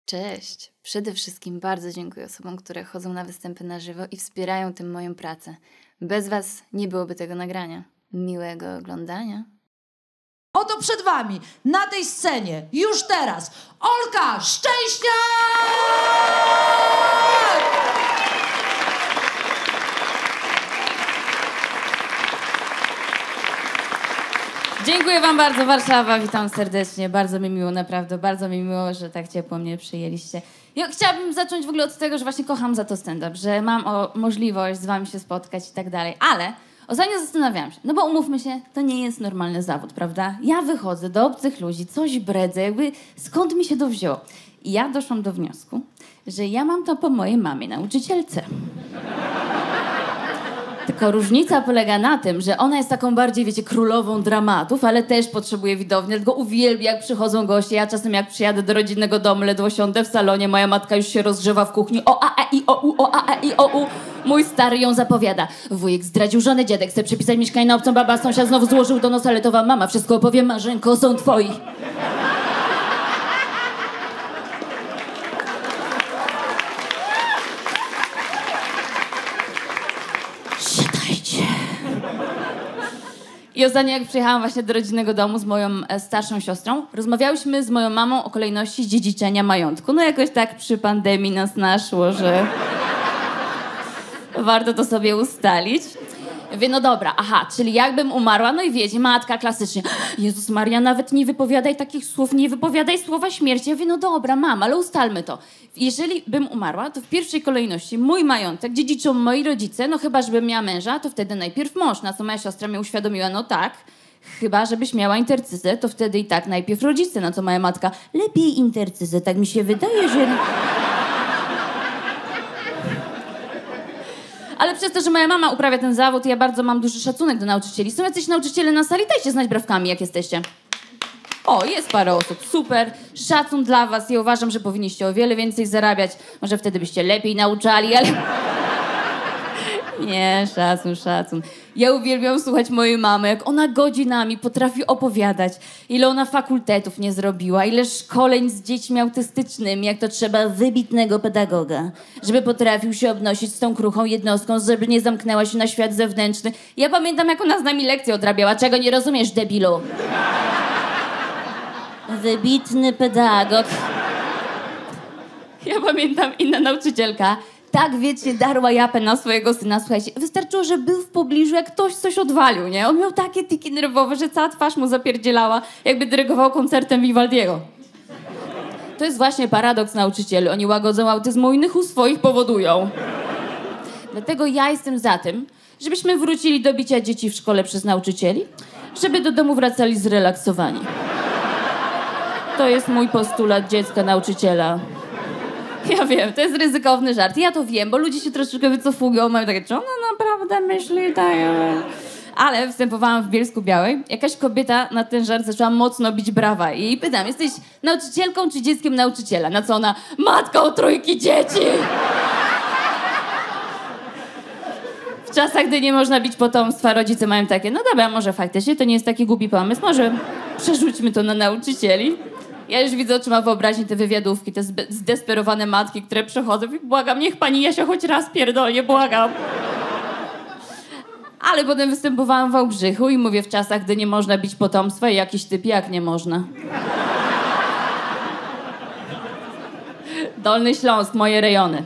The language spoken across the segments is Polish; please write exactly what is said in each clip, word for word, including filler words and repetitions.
Cześć. Przede wszystkim bardzo dziękuję osobom, które chodzą na występy na żywo i wspierają tym moją pracę. Bez was nie byłoby tego nagrania. Miłego oglądania. Oto przed wami, na tej scenie, już teraz, Olka Szczęśniak! Dziękuję wam bardzo, Warszawa, witam serdecznie, bardzo mi miło, naprawdę, bardzo mi miło, że tak ciepło mnie przyjęliście. Ja chciałabym zacząć w ogóle od tego, że właśnie kocham za to stand-up, że mam o możliwość z wami się spotkać i tak dalej, ale ostatnio zastanawiałam się, no bo umówmy się, to nie jest normalny zawód, prawda? Ja wychodzę do obcych ludzi, coś bredzę, jakby skąd mi się to wzięło? I ja doszłam do wniosku, że ja mam to po mojej mamie, nauczycielce. Tylko różnica polega na tym, że ona jest taką bardziej, wiecie, królową dramatów, ale też potrzebuje widowni, dlatego uwielbia, jak przychodzą goście. Ja czasem jak przyjadę do rodzinnego domu, ledwo siądę w salonie, moja matka już się rozgrzewa w kuchni. O, a, e, i, o, u, o, a, e, i, o, u. Mój stary ją zapowiada. Wujek zdradził żonę, dziadek chce przepisać mieszkanie na obcą, baba sąsiad znowu złożył do nosa, ale to wam mama wszystko opowie, Marzenko, są twoi. I ostatnio jak przyjechałam właśnie do rodzinnego domu z moją e, starszą siostrą, rozmawiałyśmy z moją mamą o kolejności dziedziczenia majątku. No jakoś tak przy pandemii nas naszło, że warto to sobie ustalić. Mówię, no dobra, aha, czyli jakbym umarła, no i wiecie, matka klasycznie, Jezus Maria, nawet nie wypowiadaj takich słów, nie wypowiadaj słowa śmierci. Ja mówię, no dobra, mam, ale ustalmy to. Jeżeli bym umarła, to w pierwszej kolejności mój majątek dziedziczą moi rodzice, no chyba, żebym miała męża, to wtedy najpierw mąż, na co moja siostra mnie uświadomiła, no tak, chyba, żebyś miała intercyzę, to wtedy i tak najpierw rodzice, na co moja matka, lepiej intercyzę, tak mi się wydaje, że... Ale przez to, że moja mama uprawia ten zawód, ja bardzo mam duży szacunek do nauczycieli. Są jacyś nauczyciele na sali? Dajcie znać brawkami, jak jesteście. O, jest parę osób. Super. Szacun dla was. Ja uważam, że powinniście o wiele więcej zarabiać. Może wtedy byście lepiej nauczali, ale... Nie, szacun, szacun. Ja uwielbiam słuchać mojej mamy, jak ona godzinami potrafi opowiadać, ile ona fakultetów nie zrobiła, ile szkoleń z dziećmi autystycznymi, jak to trzeba wybitnego pedagoga, żeby potrafił się obnosić z tą kruchą jednostką, żeby nie zamknęła się na świat zewnętrzny. Ja pamiętam, jak ona z nami lekcje odrabiała. Czego nie rozumiesz, debilu? Wybitny pedagog. Ja pamiętam, inna nauczycielka tak, wiecie, darła japę na swojego syna. Słuchajcie, wystarczyło, że był w pobliżu, jak ktoś coś odwalił, nie? On miał takie tiki nerwowe, że cała twarz mu zapierdzielała, jakby dyrygował koncertem Vivaldiego. To jest właśnie paradoks nauczycieli. Oni łagodzą autyzm u innych, u swoich powodują. Dlatego ja jestem za tym, żebyśmy wrócili do bicia dzieci w szkole przez nauczycieli, żeby do domu wracali zrelaksowani. To jest mój postulat dziecka nauczyciela. Ja wiem, to jest ryzykowny żart. Ja to wiem, bo ludzie się troszeczkę wycofują. Mają takie, czy ona naprawdę myśli tak? Ale występowałam w Bielsku Białej. Jakaś kobieta na ten żart zaczęła mocno bić brawa. I jej pytam, jesteś nauczycielką czy dzieckiem nauczyciela? Na co ona, matką trójki dzieci! W czasach, gdy nie można bić potomstwa, rodzice mają takie, no dobra, może faktycznie to nie jest taki głupi pomysł, może przerzućmy to na nauczycieli. Ja już widzę oczyma wyobraźni te wywiadówki, te zdesperowane matki, które przychodzą i błagam, niech pani Jasia choć raz pierdolnie, błagam. Ale potem występowałam w Wałbrzychu i mówię w czasach, gdy nie można bić potomstwa i jakiś typ jak nie można. Dolny Śląsk, moje rejony.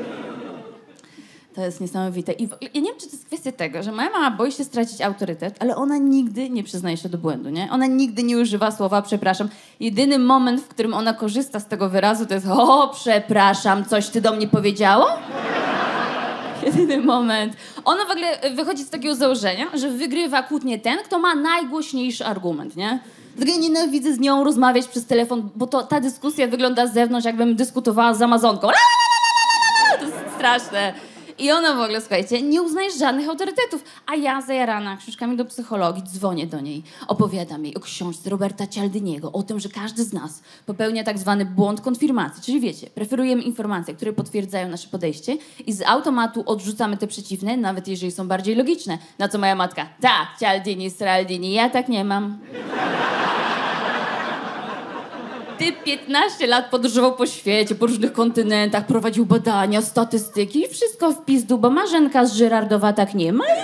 To jest niesamowite. I ja nie wiem, czy to jest kwestia tego, że moja mama boi się stracić autorytet, ale ona nigdy nie przyznaje się do błędu, nie? Ona nigdy nie używa słowa przepraszam. Jedyny moment, w którym ona korzysta z tego wyrazu, to jest o, przepraszam, coś ty do mnie powiedziało? Jedyny moment. Ona w ogóle wychodzi z takiego założenia, że wygrywa kłótnię ten, kto ma najgłośniejszy argument, nie? Dlatego ja nienawidzę z nią rozmawiać przez telefon, bo to, ta dyskusja wygląda z zewnątrz, jakbym dyskutowała z Amazonką. To jest straszne. I ona w ogóle, słuchajcie, nie uznaje żadnych autorytetów. A ja zajarana książkami do psychologii dzwonię do niej, opowiadam jej o książce Roberta Cialdiniego, o tym, że każdy z nas popełnia tak zwany błąd konfirmacji. Czyli wiecie, preferujemy informacje, które potwierdzają nasze podejście i z automatu odrzucamy te przeciwne, nawet jeżeli są bardziej logiczne. Na co moja matka, tak, Cialdini, Straldini, ja tak nie mam. Typ piętnaście lat podróżował po świecie, po różnych kontynentach, prowadził badania, statystyki i wszystko w pizdu, bo Marzenka z Żyrardowa tak nie ma.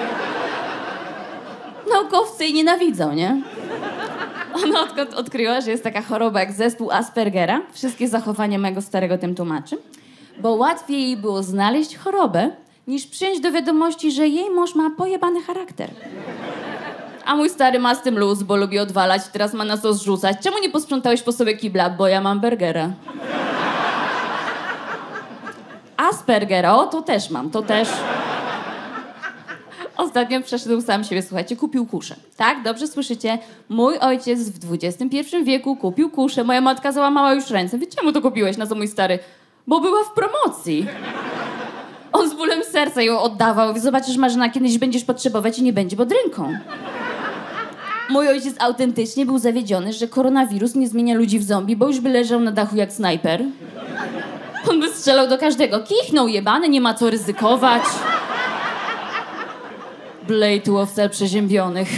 Naukowcy jej nienawidzą, nie? Ona odkąd odkryła, że jest taka choroba jak zespół Aspergera, wszystkie zachowania mojego starego tym tłumaczy, bo łatwiej jej było znaleźć chorobę, niż przyjąć do wiadomości, że jej mąż ma pojebany charakter. A mój stary ma z tym luz, bo lubi odwalać, teraz ma na co zrzucać. Czemu nie posprzątałeś po sobie kibla? Bo ja mam burgera. Aspergera, o, to też mam, to też... Ostatnio przeszedł sam siebie, słuchajcie, kupił kuszę. Tak, dobrze słyszycie? Mój ojciec w dwudziestym pierwszym wieku kupił kuszę, moja matka załamała już ręce. Wie, czemu to kupiłeś? Na co mój stary? Bo była w promocji. On z bólem serca ją oddawał. Zobaczysz, Marzena, kiedyś będziesz potrzebować i nie będzie pod ręką. Mój ojciec autentycznie był zawiedziony, że koronawirus nie zmienia ludzi w zombie, bo już by leżał na dachu jak snajper. On by strzelał do każdego. Kichnął jebany, nie ma co ryzykować. Blej tu owce przeziębionych.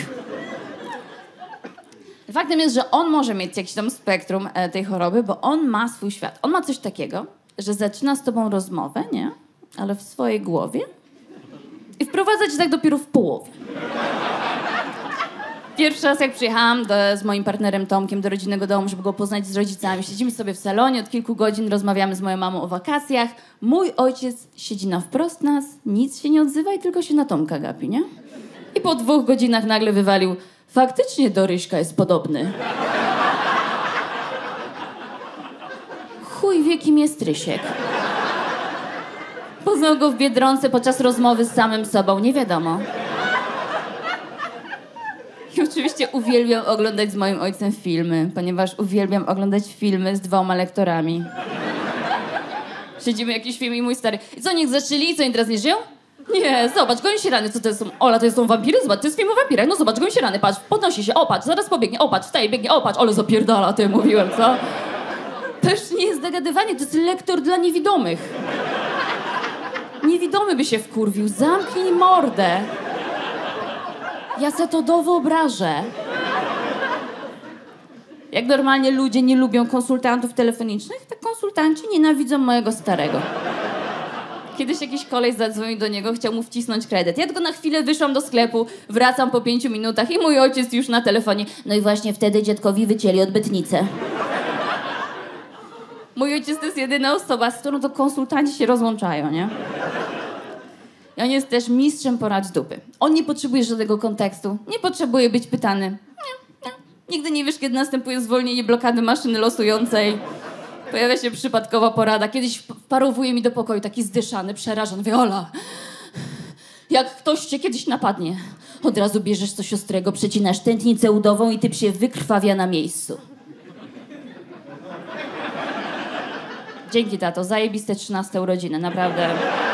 Faktem jest, że on może mieć jakiś tam spektrum e, tej choroby, bo on ma swój świat. On ma coś takiego, że zaczyna z tobą rozmowę, nie? Ale w swojej głowie. I wprowadza cię tak dopiero w połowie. Pierwszy raz, jak przyjechałam do, z moim partnerem Tomkiem do rodzinnego domu, żeby go poznać z rodzicami, siedzimy sobie w salonie, od kilku godzin rozmawiamy z moją mamą o wakacjach. Mój ojciec siedzi na wprost nas, nic się nie odzywa i tylko się na Tomka gapi, nie? I po dwóch godzinach nagle wywalił: faktycznie do Ryśka jest podobny. Chuj wie, kim jest Rysiek. Poznał go w Biedronce podczas rozmowy z samym sobą, nie wiadomo. I oczywiście uwielbiam oglądać z moim ojcem filmy, ponieważ uwielbiam oglądać filmy z dwoma lektorami. Siedzimy jakiś film i mój stary: i co, niech zaczęli? I co, oni teraz nie żyją? Nie, zobacz, goni się rany. Co to są? Ola, to są wampiry? Zobacz, to jest film o wampirach. No zobacz, goni się rany, patrz, podnosi się, o patrz, zaraz pobiegnie, o patrz, wstaje, biegnie, o patrz, ale zapierdala, ty mówiłem, co? To już nie jest zagadywanie, to jest lektor dla niewidomych. Niewidomy by się wkurwił, zamknij mordę. Ja se to dowyobrażę. Jak normalnie ludzie nie lubią konsultantów telefonicznych, tak konsultanci nienawidzą mojego starego. Kiedyś jakiś koleś zadzwonił do niego, chciał mu wcisnąć kredyt. Ja tylko na chwilę wyszłam do sklepu, wracam po pięciu minutach i mój ojciec już na telefonie. No i właśnie wtedy dziadkowi wycięli odbytnicę. Mój ojciec to jest jedyna osoba, z którą to konsultanci się rozłączają, nie? I on jest też mistrzem porad dupy. On nie potrzebuje żadnego kontekstu, nie potrzebuje być pytany. Nie, nie. Nigdy nie wiesz, kiedy następuje zwolnienie blokady maszyny losującej. Pojawia się przypadkowa porada. Kiedyś wparowuje mi do pokoju taki zdyszany, przerażony. Mówi: Ola, jak ktoś cię kiedyś napadnie, od razu bierzesz coś ostrego, przecinasz tętnicę udową i typ się wykrwawia na miejscu. Dzięki, tato. Zajebiste trzynaste urodziny, naprawdę.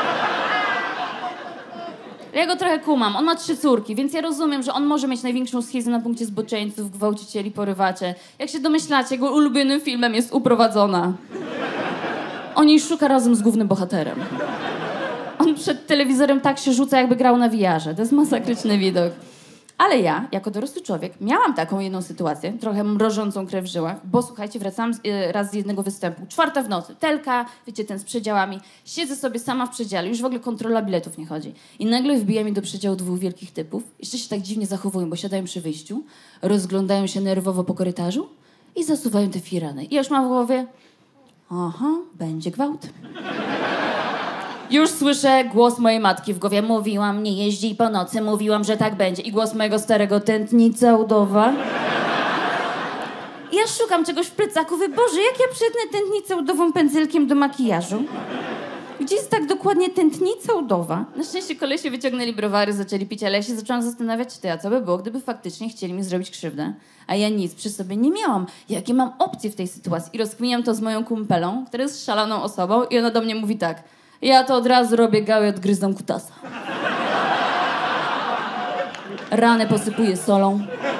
Ja go trochę kumam. On ma trzy córki, więc ja rozumiem, że on może mieć największą schizę na punkcie zboczeńców, gwałcicieli, porywacze. Jak się domyślacie, jego ulubionym filmem jest Uprowadzona. On jej szuka razem z głównym bohaterem. On przed telewizorem tak się rzuca, jakby grał na wiarze. To jest masakryczny widok. Ale ja, jako dorosły człowiek, miałam taką jedną sytuację, trochę mrożącą krew w żyłach, bo słuchajcie, wracałam z, y, raz z jednego występu. Czwarta w nocy, telka, wiecie, ten z przedziałami. Siedzę sobie sama w przedziale, już w ogóle kontrola biletów nie chodzi. I nagle wbija mi do przedziału dwóch wielkich typów. Jeszcze się tak dziwnie zachowują, bo siadają przy wyjściu, rozglądają się nerwowo po korytarzu i zasuwają te firany. I ja już mam w głowie: aha, będzie gwałt. Już słyszę głos mojej matki w głowie. Mówiłam, nie jeździ po nocy, mówiłam, że tak będzie. I głos mojego starego: tętnica udowa. I ja szukam czegoś w plecaku. Mówię: Boże, jak ja przytnę tętnicę udową pędzelkiem do makijażu? Gdzie jest tak dokładnie tętnica udowa? Na szczęście kolesie wyciągnęli browary, zaczęli pić, ale ja się zaczęłam zastanawiać, ty, a co by było, gdyby faktycznie chcieli mi zrobić krzywdę? A ja nic przy sobie nie miałam. Jakie mam opcje w tej sytuacji? I rozkminiam to z moją kumpelą, która jest szaloną osobą, i ona do mnie mówi tak: ja to od razu robię gały, odgryzam kutasa. Ranę posypuję solą.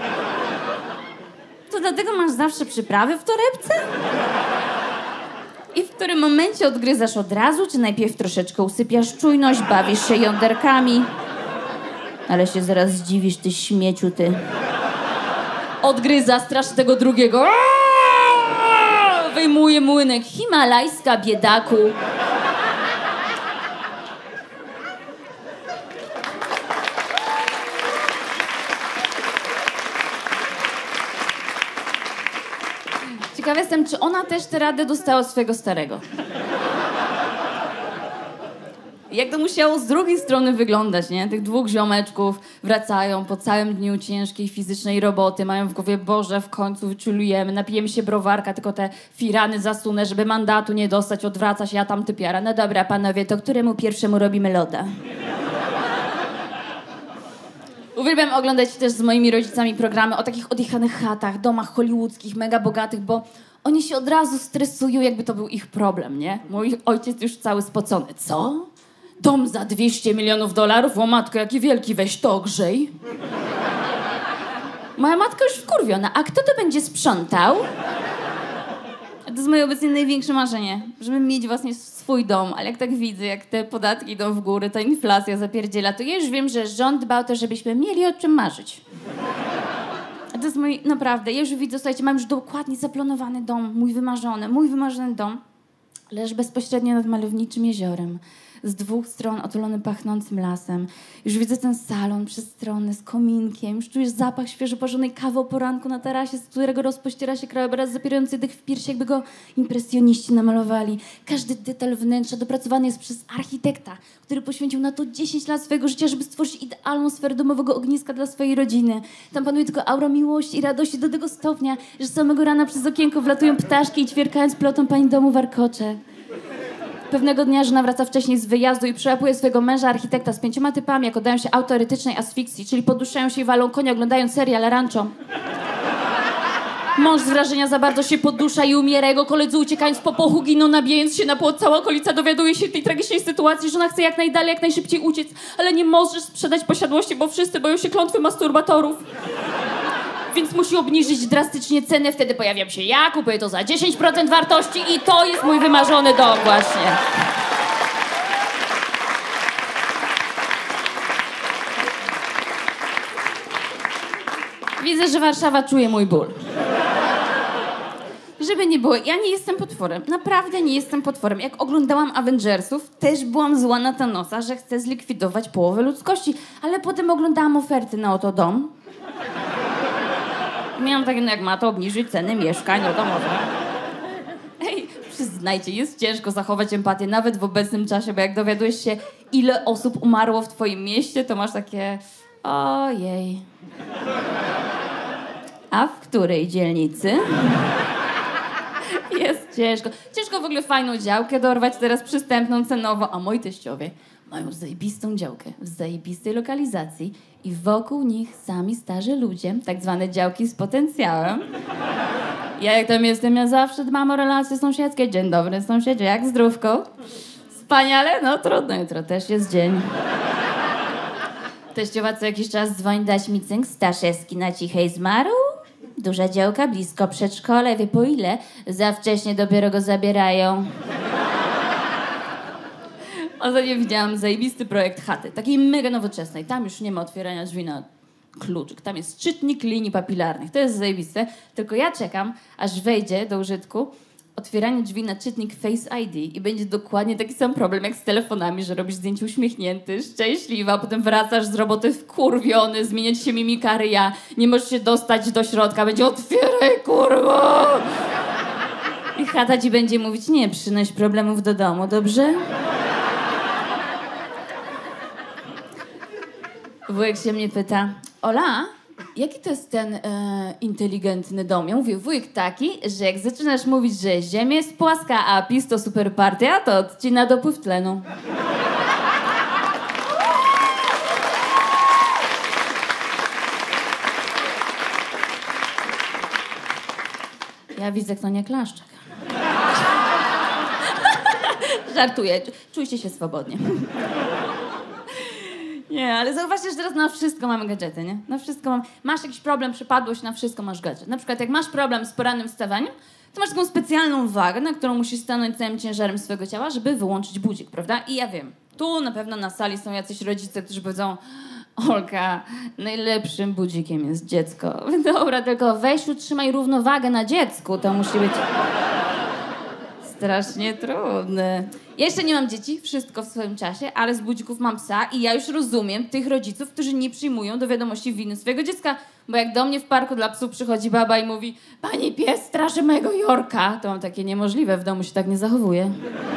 To dlatego masz zawsze przyprawy w torebce? I w którym momencie odgryzasz od razu, czy najpierw troszeczkę usypiasz czujność, bawisz się jąderkami? Ale się zaraz zdziwisz, ty śmieciu, ty. Odgryza, strasz tego drugiego. Wyjmuje młynek. Himalajska, biedaku. Ciekawa jestem, czy ona też tę radę dostała od swojego starego. Jak to musiało z drugiej strony wyglądać, nie? Tych dwóch ziomeczków wracają po całym dniu ciężkiej fizycznej roboty, mają w głowie, Boże, w końcu wyczulujemy, napijemy się browarka, tylko te firany zasunę, żeby mandatu nie dostać, odwraca się, a tam typiara. No dobra, panowie, to któremu pierwszemu robimy loda? Uwielbiam oglądać też z moimi rodzicami programy o takich odjechanych chatach, domach hollywoodzkich, mega bogatych, bo oni się od razu stresują, jakby to był ich problem, nie? Mój ojciec już cały spocony. Co? Dom za dwieście milionów dolarów? O matko, jaki wielki, weź to ogrzej. Moja matka już wkurwiona. A kto to będzie sprzątał? To jest moje obecnie największe marzenie, żeby mieć właśnie swój dom, ale jak tak widzę, jak te podatki idą w górę, ta inflacja zapierdziela, to ja już wiem, że rząd dba o to, żebyśmy mieli o czym marzyć. A to jest mój, naprawdę, ja już widzę, słuchajcie, mam już dokładnie zaplanowany dom, mój wymarzony, mój wymarzony dom, leży bezpośrednio nad malowniczym jeziorem. Z dwóch stron otulony pachnącym lasem. Już widzę ten salon przestronny z kominkiem. Już czujesz zapach świeżo parzonej kawy o poranku na tarasie, z którego rozpościera się krajobraz zapierający dych w piersi, jakby go impresjoniści namalowali. Każdy detal wnętrza dopracowany jest przez architekta, który poświęcił na to dziesięć lat swojego życia, żeby stworzyć idealną sferę domowego ogniska dla swojej rodziny. Tam panuje tylko aura miłości i radości do tego stopnia, że samego rana przez okienko wlatują ptaszki i ćwierkając plotą pani domu warkocze. Pewnego dnia żona wraca wcześniej z wyjazdu i przełapuje swojego męża architekta z pięcioma typami, jak oddają się autoeretycznej asfiksji, czyli poduszają się i walą konia, oglądając serial Rancho. Mąż z wrażenia za bardzo się podusza i umiera. Jego koledzy uciekając po pochu giną, nabijając się na płot. Cała okolica dowiaduje się tej tragicznej sytuacji. Żona chce jak najdalej, jak najszybciej uciec, ale nie możesz sprzedać posiadłości, bo wszyscy boją się klątwy masturbatorów. Więc musi obniżyć drastycznie cenę. Wtedy pojawiam się ja, kupuję to za dziesięć procent wartości i to jest mój wymarzony dom właśnie. Widzę, że Warszawa czuje mój ból. Żeby nie było, ja nie jestem potworem. Naprawdę nie jestem potworem. Jak oglądałam Avengersów, też byłam zła na Thanosa, że chce zlikwidować połowę ludzkości. Ale potem oglądałam oferty na oto dom. Miałam takie, no jak ma to obniżyć ceny mieszkań, no to może. Ej, przyznajcie, jest ciężko zachować empatię nawet w obecnym czasie, bo jak dowiadujesz się, ile osób umarło w twoim mieście, to masz takie, ojej. A w której dzielnicy? Jest ciężko. Ciężko w ogóle fajną działkę dorwać, teraz przystępną cenowo, a moi teściowie mają zajebistą działkę w zajebistej lokalizacji i wokół nich sami starzy ludzie, tak zwane działki z potencjałem. Ja jak tam jestem, ja zawsze dbam o relacje sąsiedzkie. Dzień dobry, sąsiedzie, jak zdrówko? Wspaniale? No trudno, jutro też jest dzień. Teściowa co jakiś czas dzwoni, dać mi cynk, Staszewski na cichej zmarł. Duża działka, blisko przedszkole, wie po ile? Za wcześnie dopiero go zabierają. Ostatnio widziałam zajebisty projekt chaty, takiej mega nowoczesnej. Tam już nie ma otwierania drzwi na kluczyk. Tam jest czytnik linii papilarnych. To jest zajebiste. Tylko ja czekam, aż wejdzie do użytku otwieranie drzwi na czytnik Face I D i będzie dokładnie taki sam problem jak z telefonami, że robisz zdjęcie uśmiechnięty, szczęśliwa, a potem wracasz z roboty wkurwiony, zmieniać się mimika ryja, nie możesz się dostać do środka, będzie otwieraj, kurwa! I chata ci będzie mówić, nie przynoś problemów do domu, dobrze? Wujek się mnie pyta, Ola, jaki to jest ten e, inteligentny dom? Ja mówię, wujek taki, że jak zaczynasz mówić, że Ziemia jest płaska, a PiS to super partia, to odcina dopływ tlenu. Ja widzę, kto nie klaszczak. Żartuję, czujcie się swobodnie. Nie, ale zauważcie, że teraz na wszystko mamy gadżety, nie? Na wszystko mam... Masz jakiś problem, przypadłość, na wszystko masz gadżet. Na przykład jak masz problem z porannym wstawaniem, to masz taką specjalną wagę, na którą musisz stanąć całym ciężarem swojego ciała, żeby wyłączyć budzik, prawda? I ja wiem, tu na pewno na sali są jacyś rodzice, którzy powiedzą, Olka, najlepszym budzikiem jest dziecko. Dobra, tylko weź utrzymaj równowagę na dziecku, to musi być... strasznie trudne. Ja jeszcze nie mam dzieci, wszystko w swoim czasie, ale z budzików mam psa i ja już rozumiem tych rodziców, którzy nie przyjmują do wiadomości winy swojego dziecka. Bo jak do mnie w parku dla psów przychodzi baba i mówi: pani pies straszy mojego Jorka, to mam takie: niemożliwe, w domu się tak nie zachowuje.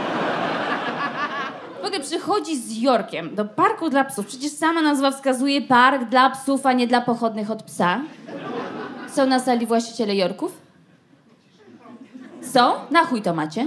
W ogóle przychodzi z Jorkiem do parku dla psów. Przecież sama nazwa wskazuje park dla psów, a nie dla pochodnych od psa. Są na sali właściciele Jorków? Są? Na chuj to macie?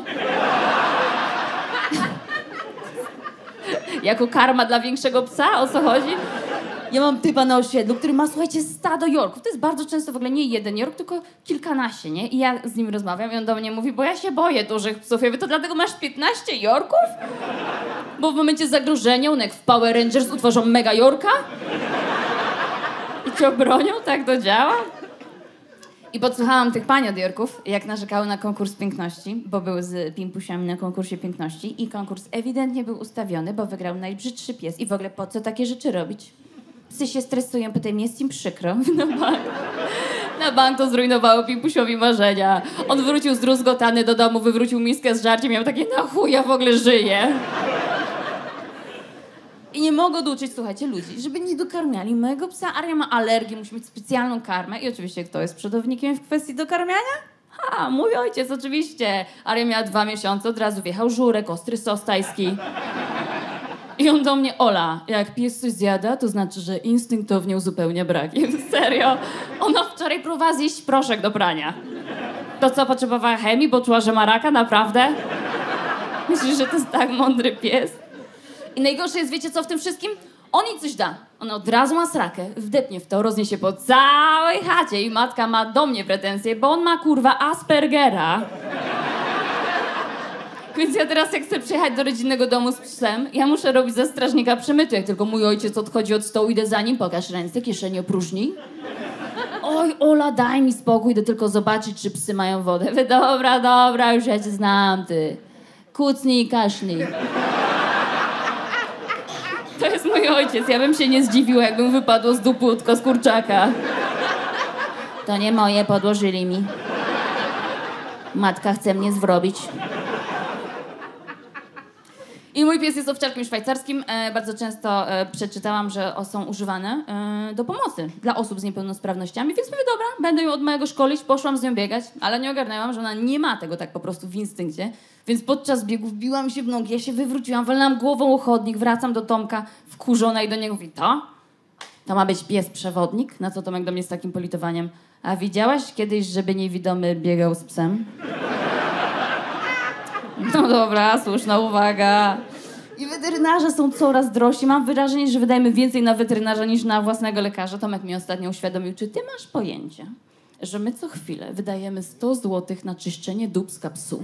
Jako karma dla większego psa? O co chodzi? Ja mam typa na osiedlu, który ma, słuchajcie, stado Jorków. To jest bardzo często w ogóle nie jeden Jork, tylko kilkanaście, nie? I ja z nim rozmawiam i on do mnie mówi: bo ja się boję dużych psów. Ja mówię: to dlatego masz piętnaście Jorków? Bo w momencie zagrożenia, one jak w Power Rangers utworzą mega Jorka? I cię obronią? Tak to działa? I podsłuchałam tych pań od Jorków, jak narzekały na konkurs piękności, bo były z pimpusiami na konkursie piękności i konkurs ewidentnie był ustawiony, bo wygrał najbrzydszy pies. I w ogóle po co takie rzeczy robić? Psy się stresują, potem jest im przykro. Na bank, na bank to zrujnowało pimpusiowi marzenia. On wrócił zdruzgotany do domu, wywrócił miskę z żarciem, miał takie: na chuj ja w ogóle żyję. I nie mogę oduczyć, słuchajcie, ludzi, żeby nie dokarmiali mojego psa. Aria ma alergię, musi mieć specjalną karmę. I oczywiście kto jest przodownikiem w kwestii dokarmiania? Ha, mój ojciec, oczywiście. Aria miała dwa miesiące, od razu wjechał żurek, ostry sos tajski. I on do mnie: Ola, jak pies coś zjada, to znaczy, że instynktownie uzupełnia braki. Serio? Ona wczoraj próbowała zjeść proszek do prania. To co, potrzebowała chemii, bo czuła, że ma raka? Naprawdę? Myślisz, że to jest tak mądry pies? I najgorsze jest, wiecie co w tym wszystkim? On jej coś da. On od razu ma srakę, wdepnie w to, rozniesie po całej chacie i matka ma do mnie pretensje, bo on ma, kurwa, Aspergera. Więc ja teraz, jak chcę przyjechać do rodzinnego domu z psem, ja muszę robić ze strażnika przemytu. Jak tylko mój ojciec odchodzi od stołu, idę za nim: pokaż ręce, kieszeni opróżnij. Oj, Ola, daj mi spokój, idę tylko zobaczyć, czy psy mają wodę. Wy, dobra, dobra, już ja cię znam, ty. Kucnij i kaszlij. To jest mój ojciec. Ja bym się nie zdziwiła, jakbym wypadło z dupy łódko z kurczaka. To nie moje, podłożyli mi. Matka chce mnie zwrobić. I mój pies jest owczarkiem szwajcarskim. E, bardzo często e, przeczytałam, że o, są używane e, do pomocy dla osób z niepełnosprawnościami, więc mówię: dobra, będę ją od mojego szkolić. Poszłam z nią biegać, ale nie ogarnęłam, że ona nie ma tego tak po prostu w instynkcie. Więc podczas biegu wbiłam się w nogi, ja się wywróciłam, walnęłam głową o chodnik, wracam do Tomka wkurzona i do niego mówi: to? To ma być pies przewodnik? Na co Tomek do mnie z takim politowaniem: a widziałaś kiedyś, żeby niewidomy biegał z psem? No dobra, słuszna uwaga. I weterynarze są coraz drożsi. Mam wrażenie, że wydajemy więcej na weterynarza niż na własnego lekarza. Tomek mi ostatnio uświadomił: czy ty masz pojęcie, że my co chwilę wydajemy sto złotych na czyszczenie dupska psu?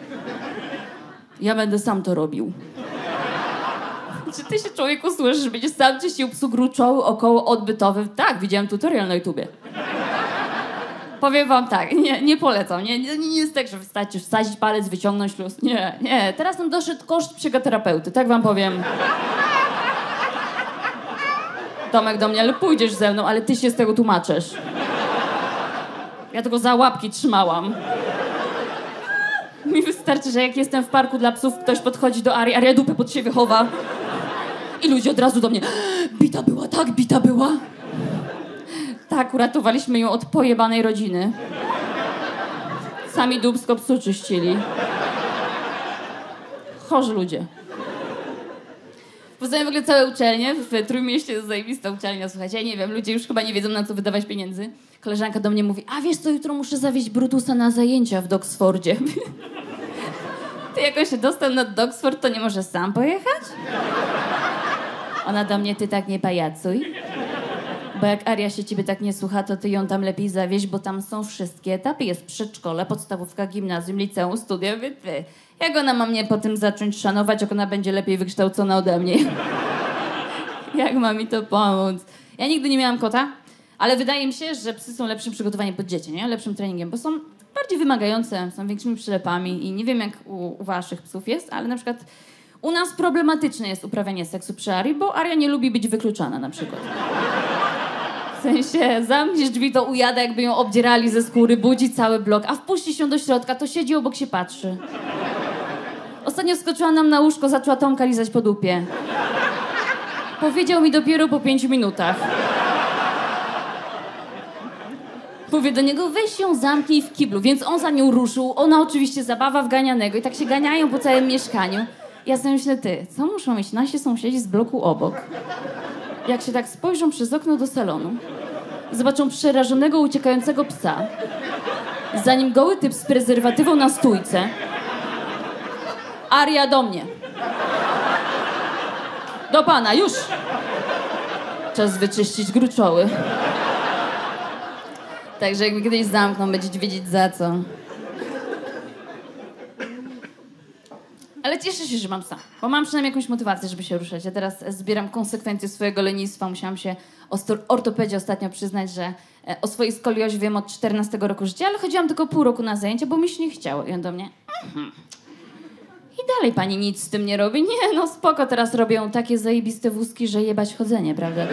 Ja będę sam to robił. Czy ty się, człowieku, słyszysz, że będziesz sam czyścił psu gruczoły około odbytowy? Tak, widziałem tutorial na YouTubie. Powiem wam tak, nie, nie polecam. Nie, nie, nie jest tak, że wystarczy wsadzić palec, wyciągnąć śluz. Nie, nie. Teraz nam doszedł koszt psychoterapeuty, tak wam powiem. Tomek do mnie: ale pójdziesz ze mną, ale ty się z tego tłumaczysz. Ja tylko za łapki trzymałam. Mi wystarczy, że jak jestem w parku dla psów, ktoś podchodzi do Arii, Aria dupę pod siebie chowa. I ludzie od razu do mnie: bita była, tak, bita była. Tak, uratowaliśmy ją od pojebanej rodziny. Sami dupsko psu czyścili. Chorzy ludzie. Poznaję w ogóle całe uczelnie. W Trójmieście jest zajebista uczelnia, słuchajcie. Ja nie wiem, ludzie już chyba nie wiedzą, na co wydawać pieniędzy. Koleżanka do mnie mówi: a wiesz co, jutro muszę zawieźć Brutusa na zajęcia w Doxfordzie. Ty, jak on się dostał na Doxford, to nie może sam pojechać? Ona do mnie: ty tak nie pajacuj. Bo jak Aria się ciebie tak nie słucha, to ty ją tam lepiej zawieź, bo tam są wszystkie etapy. Jest przedszkole, podstawówka, gimnazjum, liceum, studia. Wy, ty. Jak ona ma mnie po tym zacząć szanować, jak ona będzie lepiej wykształcona ode mnie? Jak ma mi to pomóc? Ja nigdy nie miałam kota, ale wydaje mi się, że psy są lepszym przygotowaniem pod dzieci, nie? Lepszym treningiem, bo są bardziej wymagające, są większymi przylepami i nie wiem, jak u, u waszych psów jest, ale na przykład u nas problematyczne jest uprawianie seksu przy Arii, bo Aria nie lubi być wykluczana na przykład. W sensie, zamkniesz drzwi, to ujada, jakby ją obdzierali ze skóry, budzi cały blok, a wpuścisz ją do środka, to siedzi obok, się patrzy. Ostatnio skoczyła nam na łóżko, zaczęła Tomka lizać po dupie. Powiedział mi dopiero po pięciu minutach. Mówię do niego, weź ją, zamknij w kiblu, więc on za nią ruszył, ona oczywiście zabawa w ganianego i tak się ganiają po całym mieszkaniu. Ja sobie myślę, ty, co muszą mieć nasi sąsiedzi z bloku obok? Jak się tak spojrzą przez okno do salonu, zobaczą przerażonego, uciekającego psa, za nim goły typ z prezerwatywą na stójce. Aria do mnie. Do pana, już! Czas wyczyścić gruczoły. Także jak mi kiedyś zamkną, będziecie wiedzieć za co. Ale cieszę się, że mam psa, bo mam przynajmniej jakąś motywację, żeby się ruszać. Ja teraz zbieram konsekwencje swojego lenistwa. Musiałam się ortopedzie ostatnio przyznać, że o swojej skoliozie wiem od czternastego roku życia, ale chodziłam tylko pół roku na zajęcia, bo mi się nie chciało. I on do mnie... Mhm. I dalej pani nic z tym nie robi? Nie, no spoko, teraz robią takie zajebiste wózki, że jebać chodzenie, prawda?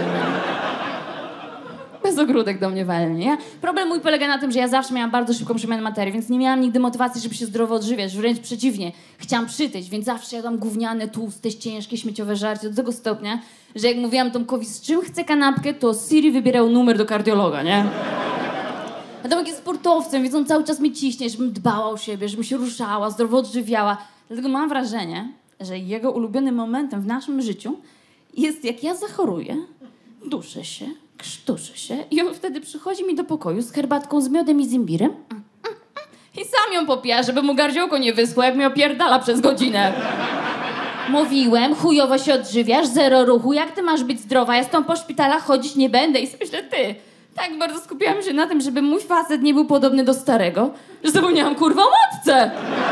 Bez ogródek do mnie walnie. Ja, problem mój polega na tym, że ja zawsze miałam bardzo szybką przemianę materii, więc nie miałam nigdy motywacji, żeby się zdrowo odżywiać. Wręcz przeciwnie. Chciałam przytyć, więc zawsze jadłam gówniane, tłuste, ciężkie, śmieciowe żarcie do tego stopnia, że jak mówiłam Tomkowi, z czym chcę kanapkę, to Siri wybierał numer do kardiologa, nie? A Tomek jest sportowcem, więc on cały czas mnie ciśnie, żebym dbała o siebie, żebym się ruszała, zdrowo odżywiała. Dlatego mam wrażenie, że jego ulubionym momentem w naszym życiu jest, jak ja zachoruję, duszę się, krztuszę się i on wtedy przychodzi mi do pokoju z herbatką z miodem i z imbirem i sam ją popija, żeby mu gardziołko nie wyschło, jak mnie opierdala przez godzinę. Mówiłem, chujowo się odżywiasz, zero ruchu, jak ty masz być zdrowa? Ja z tą po szpitalach chodzić nie będę. I sobie myślę, ty, tak bardzo skupiałam się na tym, żeby mój facet nie był podobny do starego, że zapomniałam, kurwa, o matce.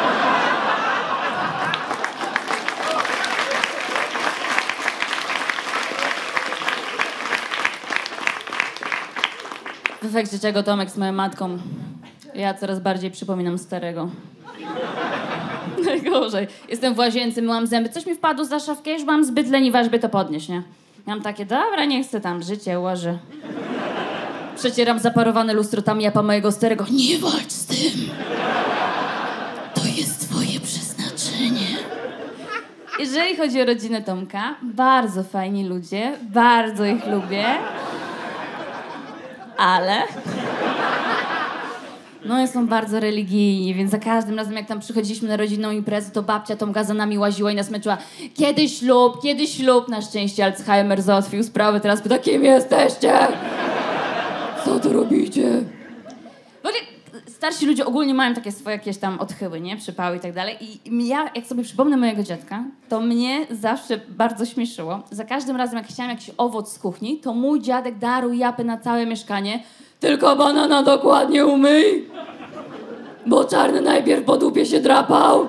W efekcie czego Tomek z moją matką, ja coraz bardziej przypominam starego. Najgorzej. Jestem w łazience, myłam zęby, coś mi wpadło za szafkę, już byłam zbyt leniwa, żeby to podnieść, nie? Miałam takie, dobra, nie chcę tam, życie ułoży. Przecieram zaparowane lustro, tam japa mojego starego. Nie walcz z tym. To jest twoje przeznaczenie. Jeżeli chodzi o rodzinę Tomka, bardzo fajni ludzie, bardzo ich lubię. Ale... No, są bardzo religijni, więc za każdym razem, jak tam przychodziliśmy na rodzinną imprezę, to babcia Tomka za nami łaziła i nas męczyła. Kiedy ślub, kiedy ślub? Na szczęście Alzheimer załatwił sprawę, teraz pyta, kim jesteście? Co tu robicie? W ogóle starsi ludzie ogólnie mają takie swoje jakieś tam odchyły, nie? Przypały i tak dalej. I ja, jak sobie przypomnę mojego dziadka, to mnie zawsze bardzo śmieszyło. Za każdym razem, jak chciałam jakiś owoc z kuchni, to mój dziadek darł japy na całe mieszkanie. Tylko banana dokładnie umyj, bo czarny najpierw po dupie się drapał,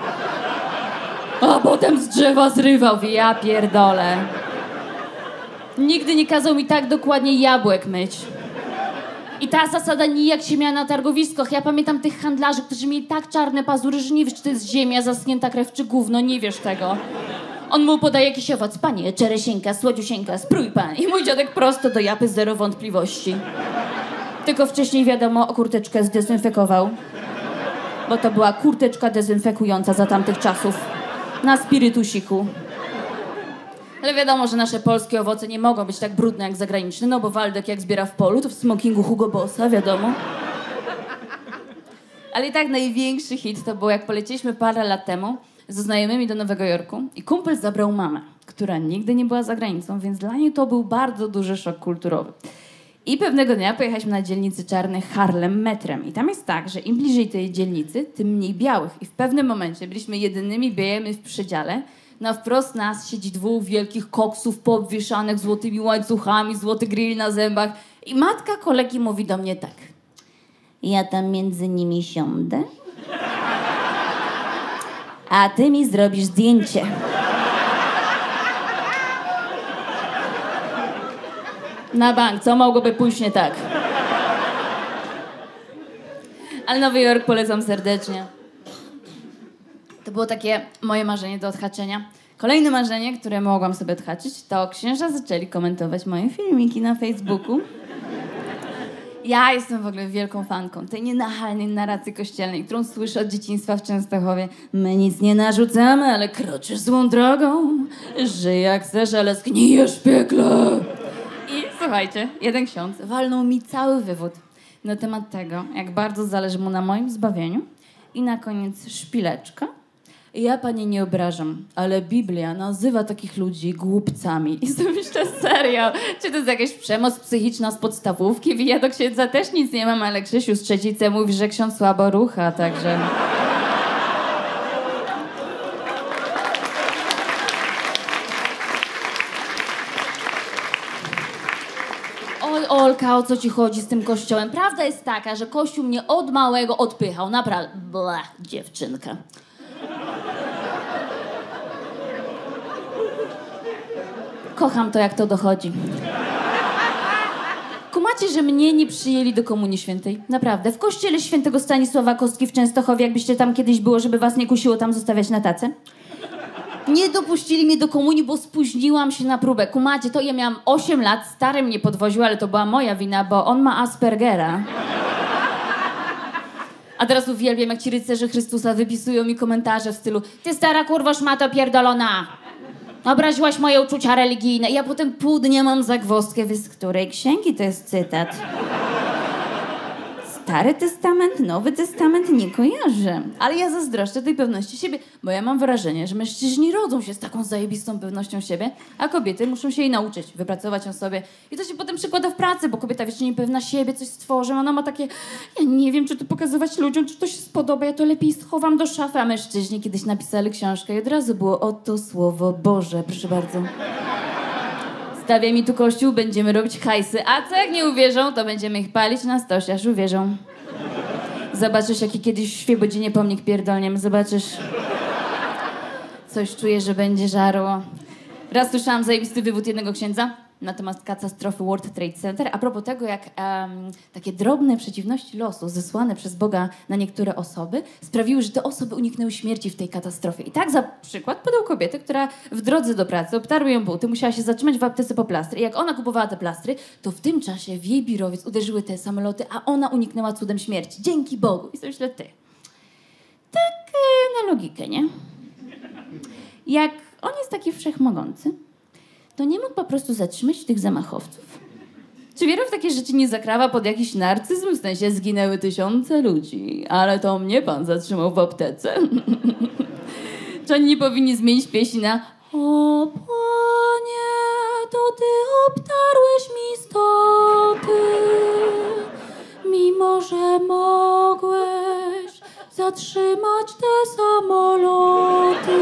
a potem z drzewa zrywał. Ja pierdolę. Nigdy nie kazał mi tak dokładnie jabłek myć. I ta zasada nijak się miała na targowiskach. Ja pamiętam tych handlarzy, którzy mieli tak czarne pazury, że nie wiesz, czy to jest ziemia, zaschnięta krew, czy gówno, nie wiesz tego. On mu podaje jakiś owoc. Panie, czeresieńka, słodziusieńka, sprój pan. I mój dziadek prosto do japy, zero wątpliwości. Tylko wcześniej, wiadomo, kurteczkę zdezynfekował. Bo to była kurteczka dezynfekująca za tamtych czasów. Na spirytusiku. Ale wiadomo, że nasze polskie owoce nie mogą być tak brudne jak zagraniczne, no bo Waldek jak zbiera w polu, to w smokingu Hugo Bossa, wiadomo. Ale i tak największy hit to było, jak polecieliśmy parę lat temu ze znajomymi do Nowego Jorku i kumpel zabrał mamę, która nigdy nie była za granicą, więc dla niej to był bardzo duży szok kulturowy. I pewnego dnia pojechaliśmy na dzielnicy czarnych Harlem metrem. I tam jest tak, że im bliżej tej dzielnicy, tym mniej białych. I w pewnym momencie byliśmy jedynymi białymi w przedziale. Na wprost nas siedzi dwóch wielkich koksów poobwieszanych złotymi łańcuchami, złoty grill na zębach. I matka kolegi mówi do mnie tak. Ja tam między nimi siądę, a ty mi zrobisz zdjęcie. Na bank, co mogłoby pójść nie tak? Ale Nowy Jork polecam serdecznie. To było takie moje marzenie do odhaczenia. Kolejne marzenie, które mogłam sobie odhaczyć, to księża zaczęli komentować moje filmiki na Facebooku. Ja jestem w ogóle wielką fanką tej nienachalnej narracji kościelnej, którą słyszę od dzieciństwa w Częstochowie. My nic nie narzucamy, ale kroczysz złą drogą. Żyj jak chcesz, ale zgnijesz w piekle. I słuchajcie, jeden ksiądz walnął mi cały wywód na temat tego, jak bardzo zależy mu na moim zbawieniu. I na koniec szpileczka. Ja panie nie obrażam, ale Biblia nazywa takich ludzi głupcami. I sobie myślę, serio, czy to jest jakaś przemoc psychiczna z podstawówki? Ja do księdza też nic nie mam, ale Krzysiu z trzeciej C mówi, że ksiądz słabo rucha, także... Oj, Olka, o co ci chodzi z tym kościołem? Prawda jest taka, że kościół mnie od małego odpychał, naprawdę. Ble, dziewczynka. Kocham to, jak to dochodzi. Kumacie, że mnie nie przyjęli do Komunii Świętej? Naprawdę. W kościele świętego Stanisława Kostki w Częstochowie, jakbyście tam kiedyś było, żeby was nie kusiło tam zostawiać na tacę? Nie dopuścili mnie do komunii, bo spóźniłam się na próbę. Kumacie, to ja miałam osiem lat, stary mnie podwoził, ale to była moja wina, bo on ma Aspergera. A teraz uwielbiam, jak ci rycerze Chrystusa wypisują mi komentarze w stylu: ty stara kurwo szmato pierdolona, obraziłaś moje uczucia religijne. I ja potem pół dnia mam zagwozdkę, wy z której księgi to jest cytat? Stary Testament, Nowy Testament, nie kojarzę. Ale ja zazdroszczę tej pewności siebie, bo ja mam wrażenie, że mężczyźni rodzą się z taką zajebistą pewnością siebie, a kobiety muszą się jej nauczyć, wypracować ją sobie. I to się potem przekłada w pracy, bo kobieta wiecznie niepewna siebie, coś stworzy, ona ma takie: ja nie wiem, czy to pokazywać ludziom, czy to się spodoba, ja to lepiej schowam do szafy. A mężczyźni kiedyś napisali książkę i od razu było: oto Słowo Boże, proszę bardzo. Stawiaj mi tu kościół, będziemy robić hajsy, a co jak nie uwierzą, to będziemy ich palić na stosie, aż uwierzą. Zobaczysz, jaki kiedyś w Świebodzinie pomnik pierdolniem, zobaczysz. Coś czuję, że będzie żarło. Raz słyszałam zajebisty wywód jednego księdza na temat katastrofy World Trade Center. A propos tego, jak um, takie drobne przeciwności losu zesłane przez Boga na niektóre osoby sprawiły, że te osoby uniknęły śmierci w tej katastrofie. I tak za przykład podał kobietę, która w drodze do pracy obtarły ją buty, musiała się zatrzymać w aptece po plastry. I jak ona kupowała te plastry, to w tym czasie w jej biurowiec uderzyły te samoloty, a ona uniknęła cudem śmierci. Dzięki Bogu. I sobie myślę, ty, tak e, na logikę, nie? Jak on jest taki wszechmogący, to nie mógł po prostu zatrzymać tych zamachowców? Czy wiara w takie rzeczy nie zakrawa pod jakiś narcyzm? W sensie zginęły tysiące ludzi, ale to mnie pan zatrzymał w aptece. Czy oni nie powinni zmienić pieśni na: o Panie, to ty obtarłeś mi stopy, mimo że mogłeś zatrzymać te samoloty.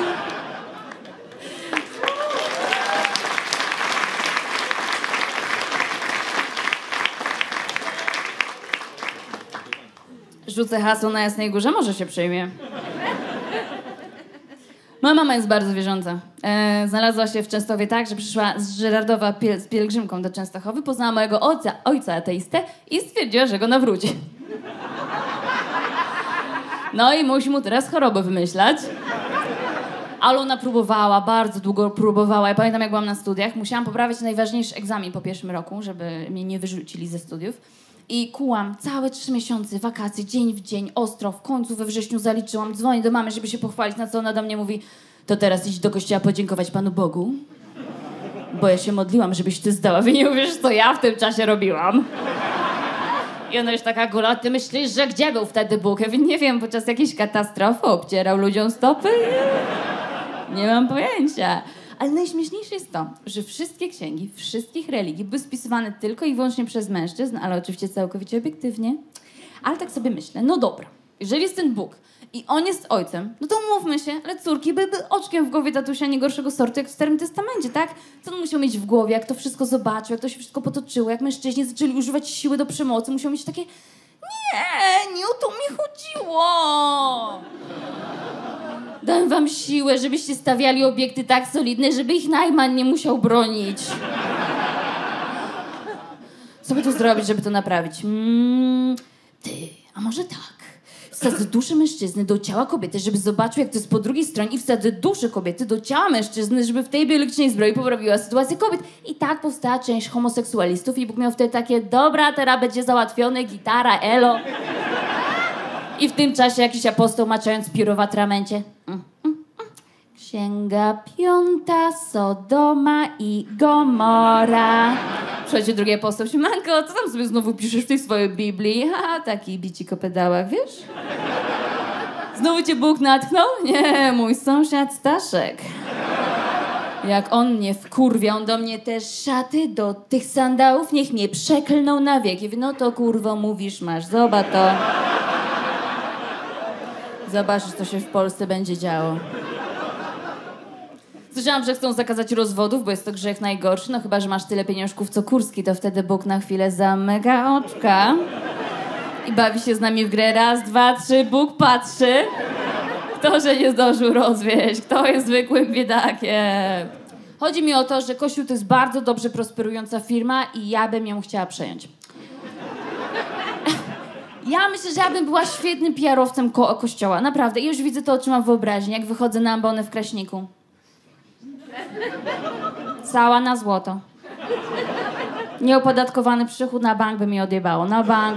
Rzucę hasło na Jasnej Górze, może się przyjmie. Moja mama jest bardzo wierząca. E, znalazła się w Częstochowie tak, że przyszła z Żyrardowa piel- z pielgrzymką do Częstochowy, poznała mojego ojca, ojca ateistę i stwierdziła, że go nawróci. No i musi mu teraz chorobę wymyślać. Ale ona próbowała, bardzo długo próbowała. Ja pamiętam, jak byłam na studiach, musiałam poprawić najważniejszy egzamin po pierwszym roku, żeby mnie nie wyrzucili ze studiów. I kułam całe trzy miesiące, wakacje, dzień w dzień, ostro. W końcu we wrześniu zaliczyłam. Dzwonię do mamy, żeby się pochwalić, na co ona do mnie mówi: to teraz idź do kościoła podziękować Panu Bogu, bo ja się modliłam, żebyś ty zdała. Wy nie uwierzysz, co ja w tym czasie robiłam. I ona już taka: Gula, ty myślisz, że gdzie był wtedy Bóg? Ja mówię: nie wiem, podczas jakiejś katastrofy obcierał ludziom stopy? Nie mam pojęcia. Ale najśmieszniejsze jest to, że wszystkie księgi wszystkich religii były spisywane tylko i wyłącznie przez mężczyzn, ale oczywiście całkowicie obiektywnie. Ale tak sobie myślę, no dobra, jeżeli jest ten Bóg i on jest ojcem, no to umówmy się, ale córki były oczkiem w głowie tatusia nie gorszego sortu jak w Starym Testamencie, tak? Co on musiał mieć w głowie, jak to wszystko zobaczył, jak to się wszystko potoczyło, jak mężczyźni zaczęli używać siły do przemocy, musiał mieć takie: nie, nie o to mi chodziło. Dam wam siłę, żebyście stawiali obiekty tak solidne, żeby ich Najman nie musiał bronić. Co by tu zrobić, żeby to naprawić? Mm, ty, a może tak? wsadzę duszę mężczyzny do ciała kobiety, żeby zobaczył, jak to jest po drugiej stronie i wsadzę duszę kobiety do ciała mężczyzny, żeby w tej biologicznej zbroi poprawiła sytuację kobiet. I tak powstała część homoseksualistów i Bóg miał wtedy takie, dobra, teraz będzie załatwione, gitara, elo. I w tym czasie jakiś apostoł maczając pióro w atramencie. Mm, mm, mm. Księga piąta, Sodoma i Gomora. Przychodzi drugi apostoł, siemanko, co tam sobie znowu piszesz w tej swojej Biblii? Ha, taki bicik o pedałach, wiesz? Znowu cię Bóg natknął? Nie, mój sąsiad Staszek. Jak on mnie wkurwia, on do mnie te szaty do tych sandałów, niech mnie przeklną na wieki. No to kurwo mówisz, masz, zobacz to. Zobaczysz, co się w Polsce będzie działo. Słyszałam, że chcą zakazać rozwodów, bo jest to grzech najgorszy. No chyba, że masz tyle pieniążków co Kurski, to wtedy Bóg na chwilę zamyka oczka i bawi się z nami w grę. Raz, dwa, trzy, Bóg patrzy. Kto, że nie zdążył rozwieść, kto jest zwykłym biedakiem. Chodzi mi o to, że Kościół to jest bardzo dobrze prosperująca firma i ja bym ją chciała przejąć. Ja myślę, że ja bym była świetnym P R-owcem ko- kościoła, naprawdę. I już widzę to, o czym mam wyobraźnię, jak wychodzę na ambonę w Kraśniku. Cała na złoto. Nieopodatkowany przychód na bank by mi odjebało. Na bank.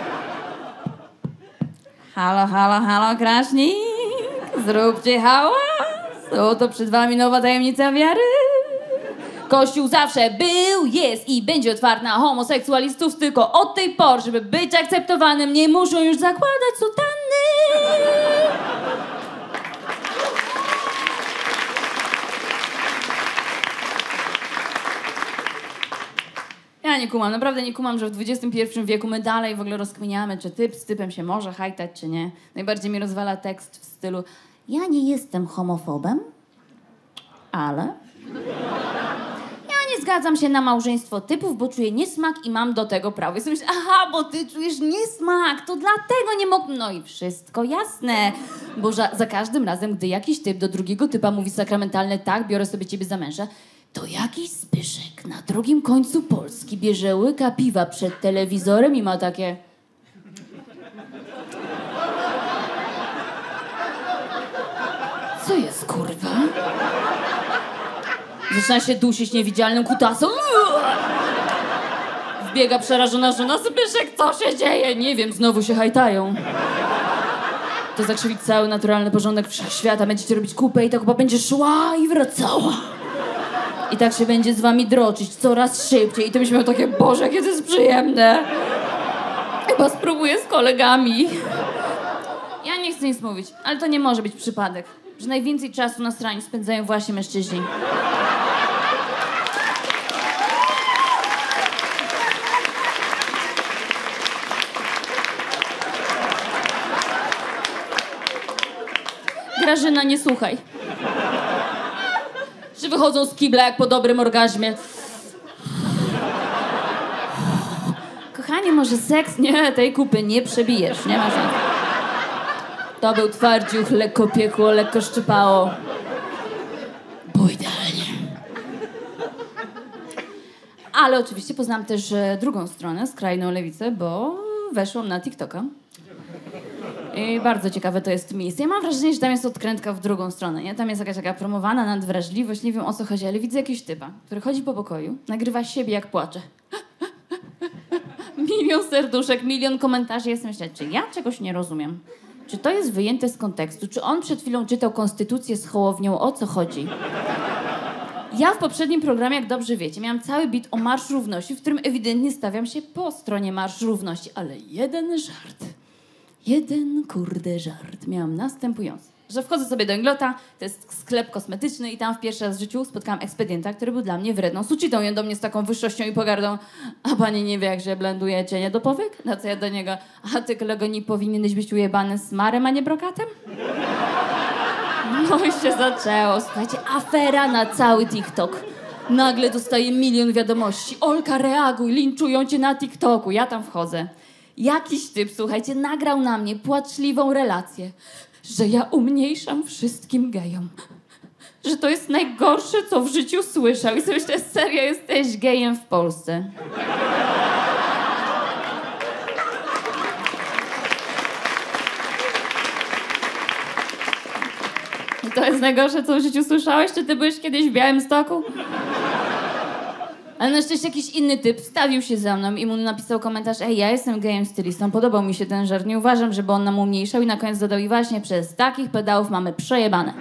Halo, halo, halo, Kraśnik. Zróbcie hałas. Oto przed wami nowa tajemnica wiary. Kościół zawsze był, jest i będzie otwarty na homoseksualistów, tylko od tej pory, żeby być akceptowanym, nie muszą już zakładać sutanny. Ja nie kumam, naprawdę nie kumam, że w dwudziestym pierwszym wieku my dalej w ogóle rozkminiamy, czy typ z typem się może hajtać, czy nie. Najbardziej mi rozwala tekst w stylu ja nie jestem homofobem, ale... Ja nie zgadzam się na małżeństwo typów, bo czuję niesmak i mam do tego prawo. I sobie myślę, aha, bo ty czujesz niesmak, to dlatego nie mogę... No i wszystko jasne. Bo za, za każdym razem, gdy jakiś typ do drugiego typa mówi sakramentalne tak, biorę sobie ciebie za męża, to jakiś Zbyszek na drugim końcu Polski bierze łyka piwa przed telewizorem i ma takie... Co jest, kurwa? Zaczyna się dusić niewidzialnym kutasem. Wbiega przerażona żona. Zbyszek, co się dzieje? Nie wiem, znowu się hajtają. To zakrzywić cały naturalny porządek wszechświata. Będziecie robić kupę i ta kupa będzie szła i wracała. I tak się będzie z wami droczyć coraz szybciej. I to byś miał takie, Boże, jakie to jest przyjemne. Chyba spróbuję z kolegami. Ja nie chcę nic mówić, ale to nie może być przypadek, że najwięcej czasu na stronie spędzają właśnie mężczyźni. Grażyna, nie słuchaj. Że wychodzą z kibla jak po dobrym orgazmie. Kochanie, może seks? Nie, tej kupy nie przebijesz, nie ma szans. To był twardziuch, lekko piekło, lekko szczypało. Było idealnie. Ale oczywiście poznałam też drugą stronę, skrajną lewicę, bo weszłam na TikToka. I bardzo ciekawe to jest miejsce. Ja mam wrażenie, że tam jest odkrętka w drugą stronę, nie? Tam jest jakaś taka promowana nadwrażliwość, nie wiem o co chodzi, ale widzę jakiegoś typa, który chodzi po pokoju, nagrywa siebie jak płacze. Milion serduszek, milion komentarzy. Jestem myśleć, czy ja czegoś nie rozumiem? Czy to jest wyjęte z kontekstu? Czy on przed chwilą czytał Konstytucję z Hołownią? O co chodzi? Ja w poprzednim programie, jak dobrze wiecie, miałam cały bit o Marsz Równości, w którym ewidentnie stawiam się po stronie Marsz Równości. Ale jeden żart, jeden kurde żart miałam następujący. Że wchodzę sobie do Inglota, to jest sklep kosmetyczny i tam w pierwszy raz w życiu spotkałam ekspedienta, który był dla mnie wredną sucitą. I on do mnie z taką wyższością i pogardą, a pani nie wie, jak się blenduje cienie do powiek? Na co ja do niego, a ty kolego nie powinieneś być ujebany smarem, a nie brokatem? No i się zaczęło, słuchajcie, afera na cały TikTok. Nagle dostaję milion wiadomości. Olka, reaguj, linczują cię na TikToku. Ja tam wchodzę. Jakiś typ, słuchajcie, nagrał na mnie płaczliwą relację, że ja umniejszam wszystkim gejom. Że to jest najgorsze, co w życiu słyszał. I sobie myślę, serio, jesteś gejem w Polsce. I to jest najgorsze, co w życiu słyszałeś? Czy ty byłeś kiedyś w Białymstoku? Ale na szczęście jakiś inny typ wstawił się za mną i mu napisał komentarz: ej, ja jestem gejem stylistą, podobał mi się ten żart, nie uważam, żeby on nam umniejszał, i na koniec dodał: i właśnie przez takich pedałów mamy przejebane.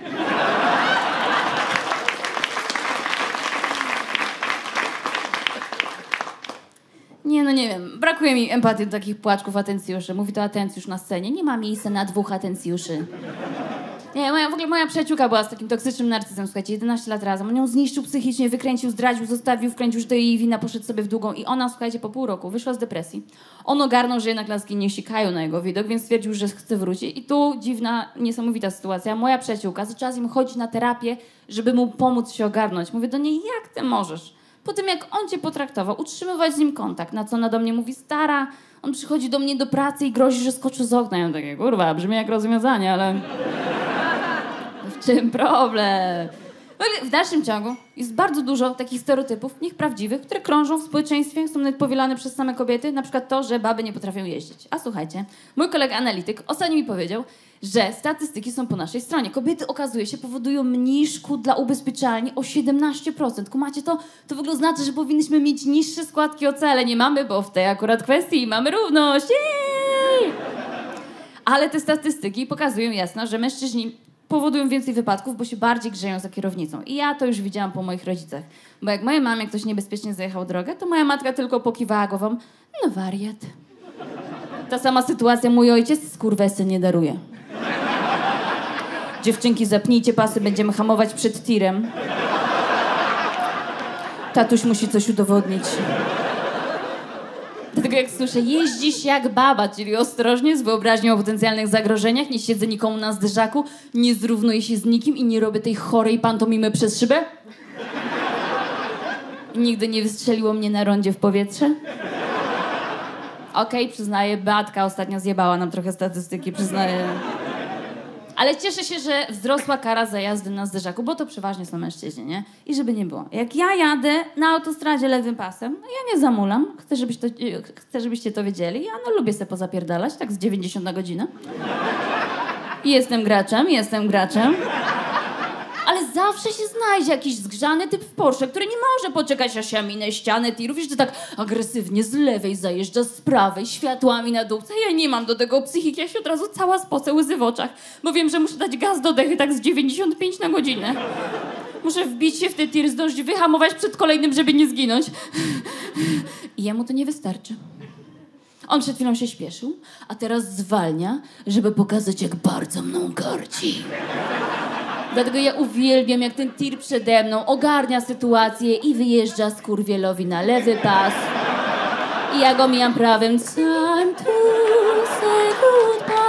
Nie, no nie wiem, brakuje mi empatii do takich płaczków atencjuszy. Mówi to atencjusz na scenie, nie ma miejsca na dwóch atencjuszy. Nie, moja, w ogóle moja przyjaciółka była z takim toksycznym narcyzem, słuchajcie, jedenaście lat razem. On ją zniszczył psychicznie, wykręcił, zdradził, zostawił, wkręcił, że to jej wina, poszedł sobie w długą i ona, słuchajcie, po pół roku wyszła z depresji. On ogarnął, że jednak laski nie sikają na jego widok, więc stwierdził, że chce wrócić. I tu dziwna, niesamowita sytuacja. Moja przyjaciółka zaczęła z nim chodzić na terapię, żeby mu pomóc się ogarnąć. Mówię do niej: jak ty możesz? Po tym, jak on cię potraktował, utrzymywać z nim kontakt. Na co ona do mnie mówi: stara, on przychodzi do mnie do pracy i grozi, że skoczy z okna. Ja mam takie: kurwa, brzmi jak rozwiązanie, ale... w czym problem? W dalszym ciągu jest bardzo dużo takich stereotypów, niech prawdziwych, które krążą w społeczeństwie, są nawet powielane przez same kobiety. Na przykład to, że baby nie potrafią jeździć. A słuchajcie, mój kolega analityk ostatnio mi powiedział, że statystyki są po naszej stronie. Kobiety, okazuje się, powodują mniej szkód dla ubezpieczalni o siedemnaście procent. Kumacie to? To w ogóle oznacza, że powinniśmy mieć niższe składki O C, ale nie mamy, bo w tej akurat kwestii mamy równość. Jej! Ale te statystyki pokazują jasno, że mężczyźni powodują więcej wypadków, bo się bardziej grzeją za kierownicą. I ja to już widziałam po moich rodzicach. Bo jak mojej mamie ktoś niebezpiecznie zajechał drogę, to moja matka tylko pokiwała głową: no wariat. Ta sama sytuacja mój ojciec: skurwesy nie daruje. Dziewczynki, zapnijcie pasy, będziemy hamować przed tirem. Tatuś musi coś udowodnić. Dlatego jak słyszę: jeździsz jak baba, czyli ostrożnie, z wyobraźnią o potencjalnych zagrożeniach, nie siedzę nikomu na zderzaku, nie zrównuję się z nikim i nie robię tej chorej pantomimy przez szybę. I nigdy nie wystrzeliło mnie na rondzie w powietrze. Okej, okay, przyznaję, Beatka ostatnio zjebała nam trochę statystyki, przyznaję. Ale cieszę się, że wzrosła kara za jazdę na zderzaku, bo to przeważnie są mężczyźni, nie? I żeby nie było. Jak ja jadę na autostradzie lewym pasem, ja nie zamulam. Chcę, żebyś to, chcę, żebyście to wiedzieli. Ja no lubię se pozapierdalać, tak z dziewięćdziesiąt na godzinę. I jestem graczem, jestem graczem. Ale zawsze się znajdzie jakiś zgrzany typ w Porsche, który nie może poczekać, aż ja minę ścianę tirów, że tak agresywnie z lewej zajeżdża z prawej, światłami na dupce. Ja nie mam do tego psychiki, ja się od razu cała spocę, łzy w oczach, bo wiem, że muszę dać gaz do dechy tak z dziewięćdziesiąt pięć na godzinę. Muszę wbić się w te tiry, zdążyć wyhamować przed kolejnym, żeby nie zginąć. I jemu to nie wystarczy. On przed chwilą się śpieszył, a teraz zwalnia, żeby pokazać, jak bardzo mną gardzi. Dlatego ja uwielbiam, jak ten tir przede mną ogarnia sytuację i wyjeżdża skurwielowi na lewy pas. I ja go mijam prawym. Time to say goodbye.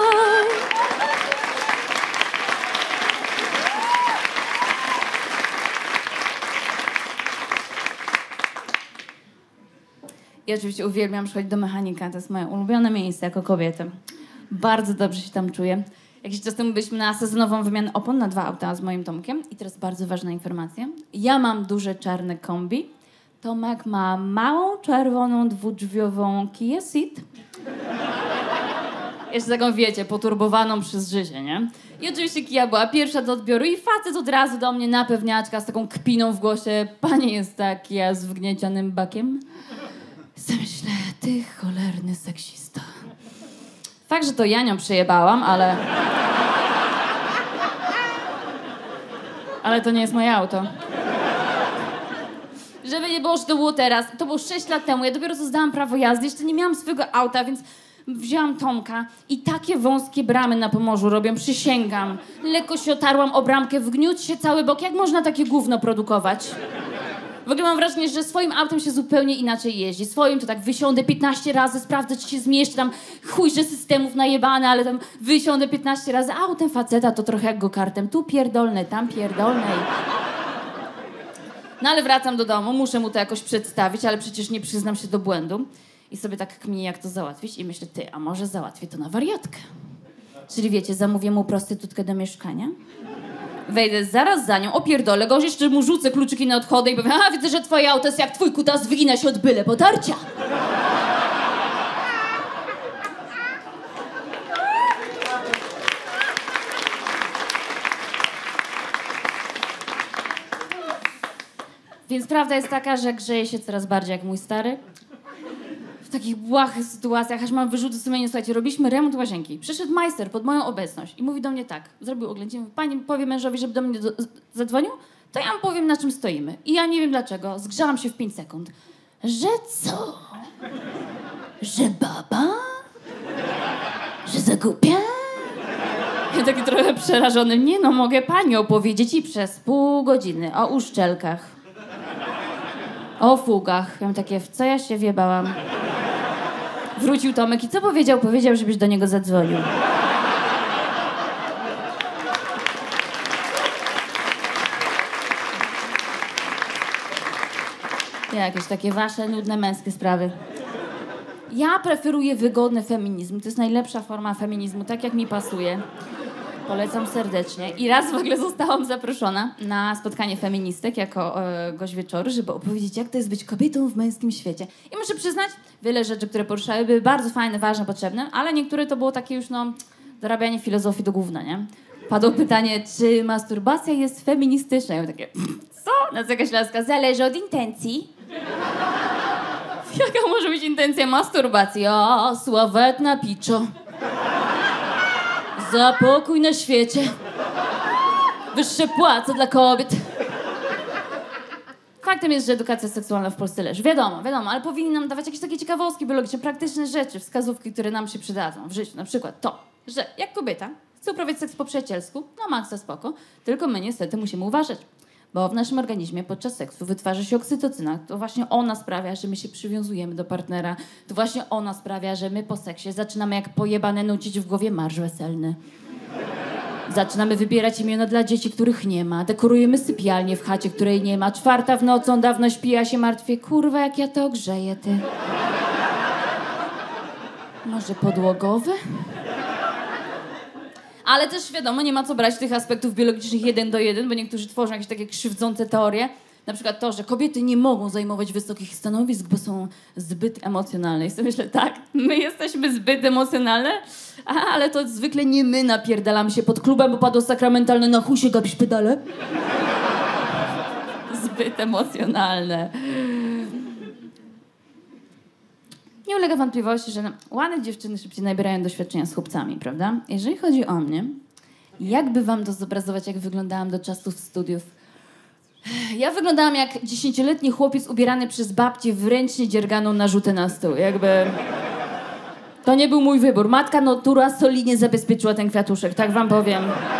Ja oczywiście uwielbiam przychodzić do mechanika. To jest moje ulubione miejsce jako kobieta. Bardzo dobrze się tam czuję. Jakiś czas temu byliśmy na sezonową wymianę opon na dwa auta z moim Tomkiem. I teraz bardzo ważna informacja. Ja mam duże czarne kombi. Tomek ma małą, czerwoną, dwudrzwiową Kia Ceed. Jeszcze taką, wiecie, poturbowaną przez życie, nie? I oczywiście Kia była pierwsza do odbioru i facet od razu do mnie na pewniaczka z taką kpiną w głosie: pani jest ta Kia z wgniecionym bakiem? Myślę: ty cholerny seksista. Fakt, że to ja nią przejebałam, ale... Ale to nie jest moje auto. Żeby nie było, że to było teraz. To było sześć lat temu. Ja dopiero co zdałam prawo jazdy. Jeszcze nie miałam swojego auta, więc wzięłam Tomka i takie wąskie bramy na Pomorzu robią, przysięgam. Lekko się otarłam o bramkę, wgniótł się cały bok. Jak można takie gówno produkować? W ogóle mam wrażenie, że swoim autem się zupełnie inaczej jeździ. Swoim to tak wysiądę piętnaście razy, sprawdzę, czy się zmieszczę, tam chujże systemów najebane, ale tam wysiądę piętnaście razy. A autem faceta to trochę jak go-kartem. Tu pierdolne, tam pierdolne. No ale wracam do domu, muszę mu to jakoś przedstawić, ale przecież nie przyznam się do błędu. I sobie tak kminię, jak to załatwić. I myślę: ty, a może załatwię to na wariatkę. Czyli wiecie, zamówię mu prostytutkę do mieszkania. Wejdę zaraz za nią, opierdolę go, jeszcze mu rzucę kluczyki na odchody i powiem: a widzę, że twoje auto jest jak twój kutas, wygina się od byle potarcia. Więc prawda jest taka, że grzeje się coraz bardziej jak mój stary. W takich błahych sytuacjach, aż mam wyrzuty sumienia. Słuchajcie, robiliśmy remont łazienki. Przyszedł majster pod moją obecność i mówi do mnie tak. Zrobił oględziny. Mówi, pani powie mężowi, żeby do mnie do, z, zadzwonił, to ja mu powiem, na czym stoimy. I ja nie wiem dlaczego. Zgrzałam się w pięć sekund. Że co? Że baba? Że zagubia? Ja taki trochę przerażony. Nie no, mogę pani opowiedzieć i przez pół godziny o uszczelkach. O fugach. Ja mam takie, w co ja się wiebałam? Wrócił Tomek i co powiedział? Powiedział, żebyś do niego zadzwonił. Jakieś takie wasze nudne męskie sprawy. Ja preferuję wygodny feminizm. To jest najlepsza forma feminizmu, tak jak mi pasuje. Polecam serdecznie. I raz w ogóle zostałam zaproszona na spotkanie feministek jako e, gość wieczoru, żeby opowiedzieć, jak to jest być kobietą w męskim świecie. I muszę przyznać, wiele rzeczy, które poruszały, były bardzo fajne, ważne, potrzebne, ale niektóre to było takie już, no, dorabianie filozofii do gówna, nie? Padło pytanie, czy masturbacja jest feministyczna? I ja takie, co? Na co jakaś laska? Zależy od intencji. Jaka może być intencja masturbacji? O, sławetna piczo. Za pokój na świecie. Wyższe płace dla kobiet. Faktem jest, że edukacja seksualna w Polsce leży. Wiadomo, wiadomo, ale powinni nam dawać jakieś takie ciekawostki biologiczne, praktyczne rzeczy, wskazówki, które nam się przydadzą w życiu. Na przykład to, że jak kobieta chce uprawiać seks po przyjacielsku, no maksa spoko, tylko my niestety musimy uważać. Bo w naszym organizmie podczas seksu wytwarza się oksytocyna. To właśnie ona sprawia, że my się przywiązujemy do partnera. To właśnie ona sprawia, że my po seksie zaczynamy jak pojebane nucić w głowie marsz weselny. Zaczynamy wybierać imiona dla dzieci, których nie ma. Dekorujemy sypialnię w chacie, której nie ma. Czwarta w nocy, on dawno śpi, a się martwię. Kurwa, jak ja to grzeję, ty. Może podłogowe? Ale też wiadomo, nie ma co brać tych aspektów biologicznych jeden do jeden, bo niektórzy tworzą jakieś takie krzywdzące teorie. Na przykład to, że kobiety nie mogą zajmować wysokich stanowisk, bo są zbyt emocjonalne. I sobie myślę, tak, my jesteśmy zbyt emocjonalne, a, ale to zwykle nie my napierdalamy się pod klubem, bo padło sakramentalne na chuj się gapisz pedale. Zbyt emocjonalne. Nie ulega wątpliwości, że ładne dziewczyny szybciej nabierają doświadczenia z chłopcami, prawda? Jeżeli chodzi o mnie, jakby wam to zobrazować, jak wyglądałam do czasów studiów? Ja wyglądałam jak dziesięcioletni chłopiec ubierany przez babcię w ręcznie dzierganą narzutę na stół. Jakby... To nie był mój wybór. Matka natura solidnie zabezpieczyła ten kwiatuszek, tak wam powiem.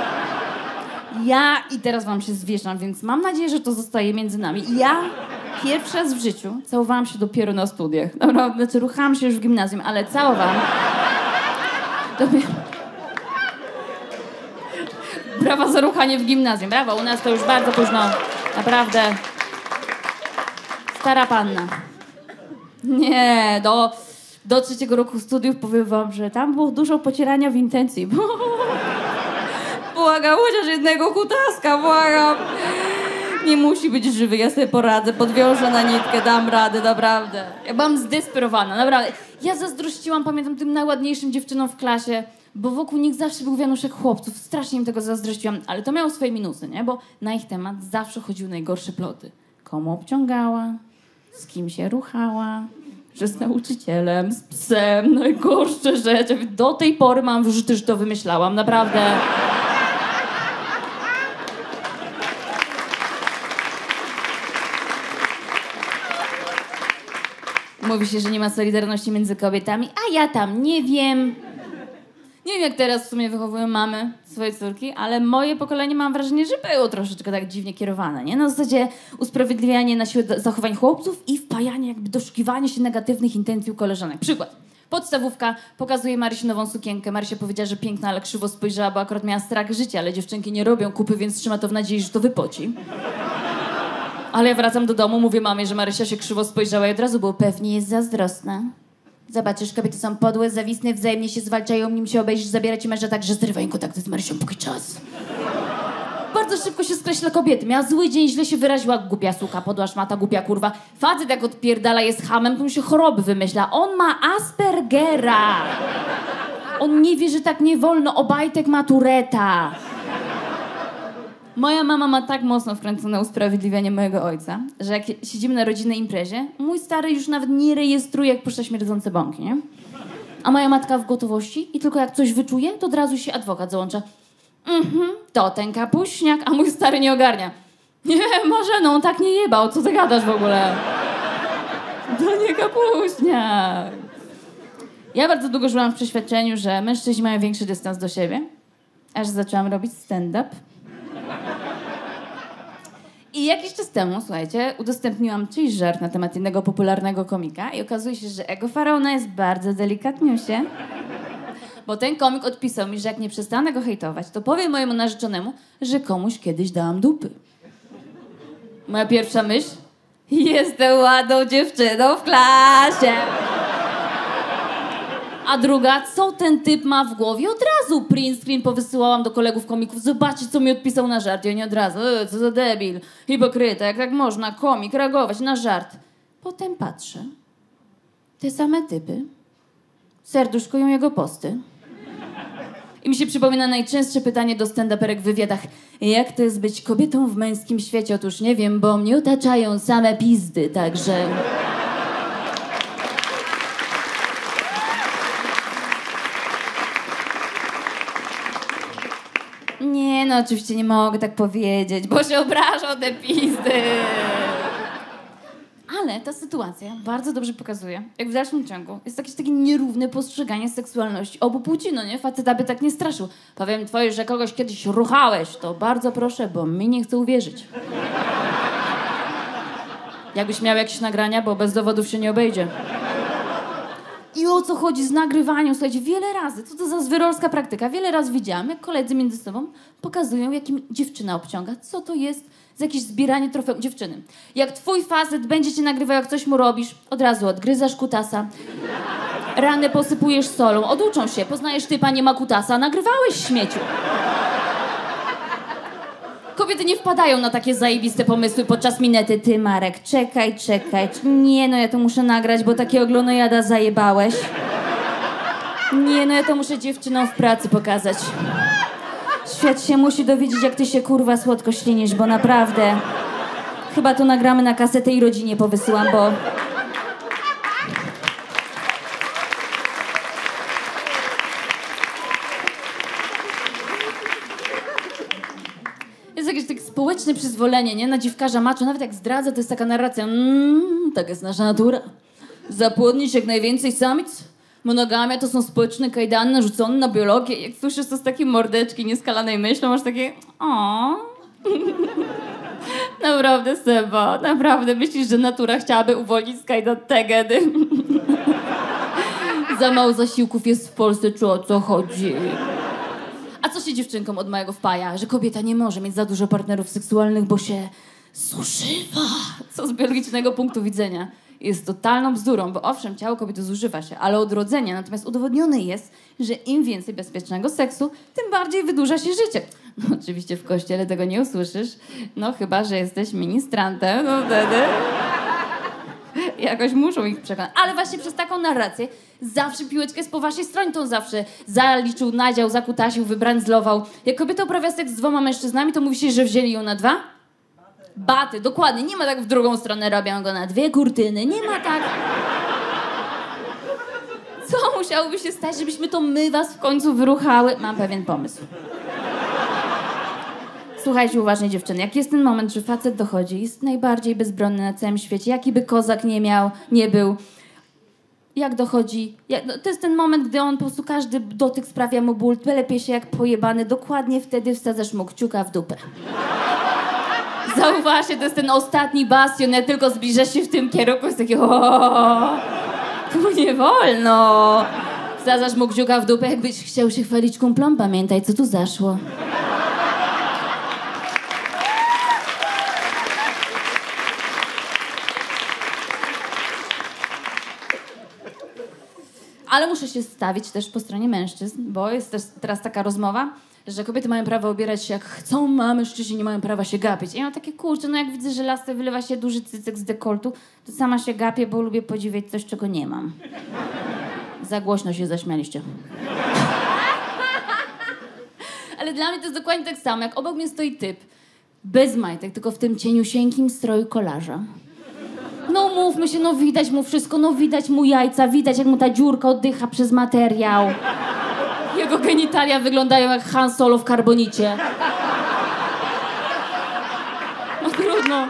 Ja i teraz wam się zwieszam, więc mam nadzieję, że to zostaje między nami. Ja pierwszy raz w życiu całowałam się dopiero na studiach. Dobra, znaczy ruchałam się już w gimnazjum, ale całowałam. Dopiero... Brawa za ruchanie w gimnazjum. Brawo, u nas to już bardzo późno. Naprawdę. Stara panna. Nie, do, do trzeciego roku studiów powiem wam, że tam było dużo pocierania w intencji. Błagam, chociaż jednego kutaska, błagam. Nie musi być żywy, ja sobie poradzę, podwiążę na nitkę, dam radę, naprawdę. Ja byłam zdesperowana, naprawdę. Ja zazdrościłam, pamiętam, tym najładniejszym dziewczynom w klasie, bo wokół nich zawsze był wianuszek chłopców. Strasznie im tego zazdrościłam, ale to miało swoje minusy, nie? Bo na ich temat zawsze chodziły najgorsze ploty. Komu obciągała, z kim się ruchała, że z nauczycielem, z psem, najgorsze rzeczy. Do tej pory mam wyrzuty, że to wymyślałam, naprawdę. Mówi się, że nie ma solidarności między kobietami, a ja tam nie wiem. Nie wiem, jak teraz w sumie wychowują mamy swoje córki, ale moje pokolenie, mam wrażenie, że było troszeczkę tak dziwnie kierowane, nie? Na zasadzie usprawiedliwianie na siłę zachowań chłopców i wpajanie, jakby doszukiwanie się negatywnych intencji u koleżanek. Przykład. Podstawówka pokazuje Marysi nową sukienkę. Marysia powiedziała, że piękna, ale krzywo spojrzała, bo akurat miała strach życia, ale dziewczynki nie robią kupy, więc trzyma to w nadziei, że to wypoci. Ale ja wracam do domu, mówię mamie, że Marysia się krzywo spojrzała i od razu było, pewnie jest zazdrosna. Zobaczysz, kobiety są podłe, zawisne, wzajemnie się zwalczają, nim się obejrzysz, zabiera ci męża tak, że zrywają kontakty z Marysią póki czas. Bardzo szybko się skreśla kobiety. Miała zły dzień, źle się wyraziła, głupia suka, podła szmata, głupia kurwa. Facet jak odpierdala, jest hamem, to mu się choroby wymyśla. On ma Aspergera. On nie wie, że tak nie wolno, Obajtek ma Tureta. Moja mama ma tak mocno wkręcone usprawiedliwianie mojego ojca, że jak siedzimy na rodzinnej imprezie, mój stary już nawet nie rejestruje, jak puszcza śmierdzące bąki, nie? A moja matka w gotowości i tylko jak coś wyczuje, to od razu się adwokat załącza. Mhm, to ten kapuśniak, a mój stary nie ogarnia. Nie, może no, on tak nie jebał, co ty gadasz w ogóle? To nie kapuśniak. Ja bardzo długo żyłam w przeświadczeniu, że mężczyźni mają większy dystans do siebie, aż zaczęłam robić stand-up. I jakiś czas temu, słuchajcie, udostępniłam czyjś żart na temat innego popularnego komika i okazuje się, że ego faraona jest bardzo delikatniusie. Bo ten komik odpisał mi, że jak nie przestanę go hejtować, to powiem mojemu narzeczonemu, że komuś kiedyś dałam dupy. Moja pierwsza myśl? Jestem ładną dziewczyną w klasie. A druga, co ten typ ma w głowie? Od razu print screen powysyłałam do kolegów komików. Zobaczcie, co mi odpisał na żart. I oni od razu, e, co za debil, hipokryta, jak tak można, komik, reagować na żart. Potem patrzę. Te same typy. Serduszkują jego posty. I mi się przypomina najczęstsze pytanie do stand-uperek w wywiadach. Jak to jest być kobietą w męskim świecie? Otóż nie wiem, bo mnie otaczają same pizdy, także... Nie, no oczywiście nie mogę tak powiedzieć, bo się obrażą te pizdy. Ale ta sytuacja bardzo dobrze pokazuje, jak w dalszym ciągu jest jakieś takie nierówne postrzeganie seksualności obu płci, no nie? Faceta by tak nie straszył. Powiem twoje, że kogoś kiedyś ruchałeś, to bardzo proszę, bo mi nie chce uwierzyć. Jakbyś miał jakieś nagrania, bo bez dowodów się nie obejdzie. I o co chodzi z nagrywaniem? Słuchajcie, wiele razy, co to za zwyrolska praktyka, wiele razy widziałam, jak koledzy między sobą pokazują, jakim dziewczyna obciąga. Co to jest za jakieś zbieranie trofeum dziewczyny? Jak twój facet będzie cię nagrywał, jak coś mu robisz, od razu odgryzasz kutasa, ranę posypujesz solą, oduczą się, poznajesz typa, nie ma kutasa, nagrywałeś, śmieciu. Kobiety nie wpadają na takie zajebiste pomysły podczas minety. Ty, Marek, czekaj, czekaj. Nie, no ja to muszę nagrać, bo takiego glonojada zajebałeś. Nie, no ja to muszę dziewczynom w pracy pokazać. Świat się musi dowiedzieć, jak ty się, kurwa, słodko ślinisz, bo naprawdę... Chyba to nagramy na kasetę i rodzinie powysyłam, bo... Jest jakieś takie społeczne przyzwolenie, nie? Na dziwkarza macho, nawet jak zdradza, to jest taka narracja. Mmm, taka jest nasza natura. Zapłodnić jak najwięcej samic. Monogamia to są społeczne kajdany narzucone na biologię. Jak słyszysz to z takiej mordeczki nieskalanej myślą, masz takie... O. Naprawdę, Seba, naprawdę myślisz, że natura chciałaby uwolnić Skyda od Tegedy? Za mało zasiłków jest w Polsce, czy o co chodzi? A co się dziewczynkom od małego wpaja? Że kobieta nie może mieć za dużo partnerów seksualnych, bo się zużywa. Co z biologicznego punktu widzenia jest totalną bzdurą, bo owszem, ciało kobiety zużywa się, ale od rodzenia natomiast udowodnione jest, że im więcej bezpiecznego seksu, tym bardziej wydłuża się życie. No oczywiście w kościele tego nie usłyszysz, no chyba, że jesteś ministrantem, no wtedy... Jakoś muszą ich przekonać. Ale właśnie przez taką narrację zawsze piłeczkę jest po waszej stronie. To on zawsze zaliczył, nadział, zakutasił, wybrandzlował. Jak kobieta uprawia seks z dwoma mężczyznami, to mówi się, że wzięli ją na dwa? Baty, dokładnie. Nie ma tak w drugą stronę, robią go na dwie kurtyny. Nie ma tak. Co musiałoby się stać, żebyśmy to my was w końcu wyruchały? Mam pewien pomysł. Słuchajcie uważnie, dziewczyny, jak jest ten moment, że facet dochodzi, jest najbardziej bezbronny na całym świecie, jaki by kozak nie miał, nie był. Jak dochodzi, jak, no, to jest ten moment, gdy on po prostu każdy dotyk sprawia mu ból, lepiej się jak pojebany, dokładnie wtedy wsadzasz mu kciuka w dupę. Zauważcie, to jest ten ostatni bastion, jak tylko zbliża się w tym kierunku, jest takie o, tu nie wolno. Wsadzasz mu kciuka w dupę, jakbyś chciał się chwalić kumplom, pamiętaj, co tu zaszło. Ale muszę się stawić też po stronie mężczyzn, bo jest też teraz taka rozmowa, że kobiety mają prawo ubierać się jak chcą, a mężczyźni nie mają prawa się gapić. I ja mam takie, kurczę, no jak widzę, że lasce wylewa się duży cycek z dekoltu, to sama się gapię, bo lubię podziwiać coś, czego nie mam. Za głośno się zaśmialiście. Ale dla mnie to jest dokładnie tak samo, jak obok mnie stoi typ Bez majtek, tylko w tym cieniusieńkim stroju kolarza. No mówmy się, no widać mu wszystko, no widać mu jajca, widać jak mu ta dziurka oddycha przez materiał. Jego genitalia wyglądają jak Han Solo w karbonicie. No trudno.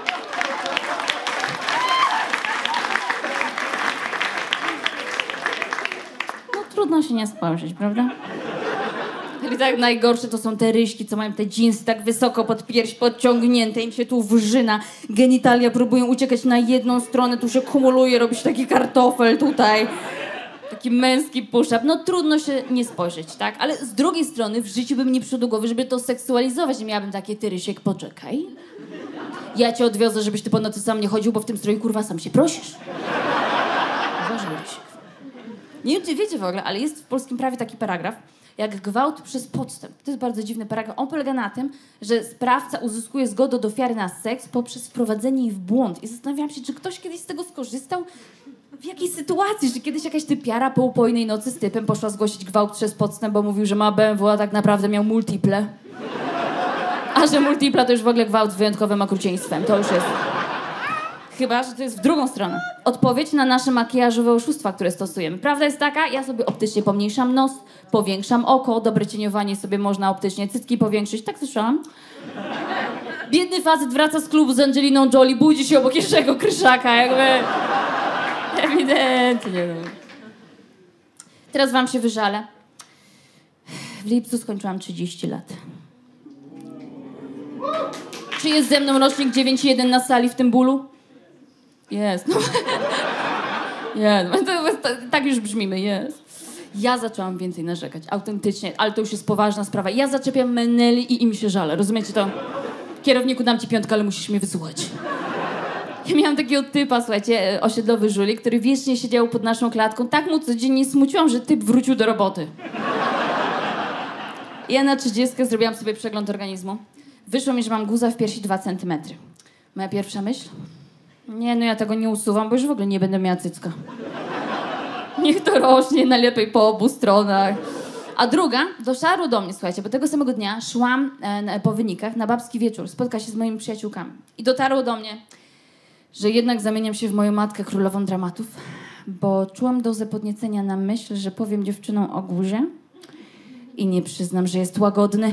No trudno się nie spojrzeć, prawda? I tak najgorsze to są te ryśki, co mają te dżinsy tak wysoko pod pierś podciągnięte, im się tu wrzyna. Genitalia próbują uciekać na jedną stronę, tu się kumuluje, robi się taki kartofel tutaj. Taki męski push-up. No trudno się nie spojrzeć, tak? Ale z drugiej strony w życiu bym nie przyszło do głowy, żeby to seksualizować. Nie miałabym takie, ty Rysiek, poczekaj. Ja cię odwiozę, żebyś ty po nocy sam nie chodził, bo w tym stroju kurwa sam się prosisz. Uważaj, Rysiek. Nie wiem, czy wiecie w ogóle, ale jest w polskim prawie taki paragraf, jak gwałt przez podstęp. To jest bardzo dziwny paragraf. On polega na tym, że sprawca uzyskuje zgodę od ofiary na seks poprzez wprowadzenie jej w błąd. I zastanawiałam się, czy ktoś kiedyś z tego skorzystał? W jakiej sytuacji? Że kiedyś jakaś typiara po upojnej nocy z typem poszła zgłosić gwałt przez podstęp, bo mówił, że ma B M W, a tak naprawdę miał multiple. A że multipla to już w ogóle gwałt z wyjątkowym okrucieństwem. To już jest... Chyba, że to jest w drugą stronę. Odpowiedź na nasze makijażowe oszustwa, które stosujemy. Prawda jest taka, ja sobie optycznie pomniejszam nos, powiększam oko, dobre cieniowanie sobie można optycznie cycki powiększyć. Tak słyszałam. Biedny facet wraca z klubu z Angeliną Jolie, budzi się obok jeszcze kryszaka, jakby... Ewidentnie. Teraz wam się wyżalę. W lipcu skończyłam trzydzieści lat. Czy jest ze mną rocznik dziewięć jeden na sali w tym bólu? Jest. No. Jest. To, to, tak już brzmimy, jest. Ja zaczęłam więcej narzekać, autentycznie, ale to już jest poważna sprawa. Ja zaczepiam meneli i im się żalę, rozumiecie to? Kierowniku, dam ci piątkę, ale musisz mnie wysłuchać. Ja miałam takiego typa, słuchajcie, osiedlowy żuli, który wiecznie siedział pod naszą klatką. Tak mu codziennie smuciłam, że typ wrócił do roboty. Ja na trzydziestkę zrobiłam sobie przegląd organizmu. Wyszło mi, że mam guza w piersi dwa centymetry. Moja pierwsza myśl? Nie, no ja tego nie usuwam, bo już w ogóle nie będę miała cycka. Niech to rośnie najlepiej po obu stronach. A druga, doszarło do mnie, słuchajcie, bo tego samego dnia szłam e, po wynikach na babski wieczór, spotkać się z moimi przyjaciółkami. I dotarło do mnie, że jednak zamieniam się w moją matkę królową dramatów, bo czułam dozę podniecenia na myśl, że powiem dziewczynom o guzie i nie przyznam, że jest łagodny.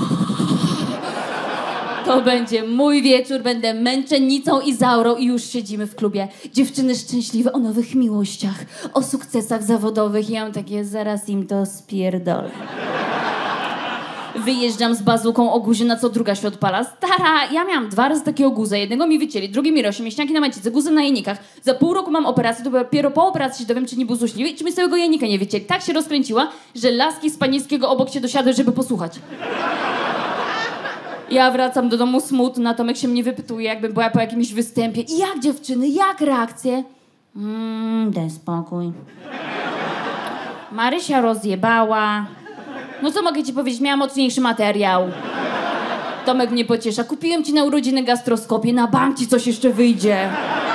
To będzie mój wieczór, będę męczennicą Izaurą i już siedzimy w klubie. Dziewczyny szczęśliwe o nowych miłościach, o sukcesach zawodowych. I ja mam takie, zaraz im to spierdolę. Wyjeżdżam z bazuką o guzie, na co druga się odpala. Stara, ja miałam dwa razy takiego guza. Jednego mi wycięli, drugi mi rośnie, mięśniaki na męcicy, guzy na jajnikach. Za pół roku mam operację, to dopiero po operacji się dowiem, czy nie był złośliwy i czy mi z całego jajnika nie wycięli. Tak się rozkręciła, że laski z panieńskiego obok się dosiadły, żeby posłuchać. Ja wracam do domu smutna, Tomek się mnie wypytuje, jakbym była po jakimś występie. I jak dziewczyny, jak reakcje? Mmm, daj spokój. Marysia rozjebała. No co mogę ci powiedzieć, miała mocniejszy materiał. Tomek mnie pociesza. Kupiłem ci na urodziny gastroskopię, na bank ci coś jeszcze wyjdzie.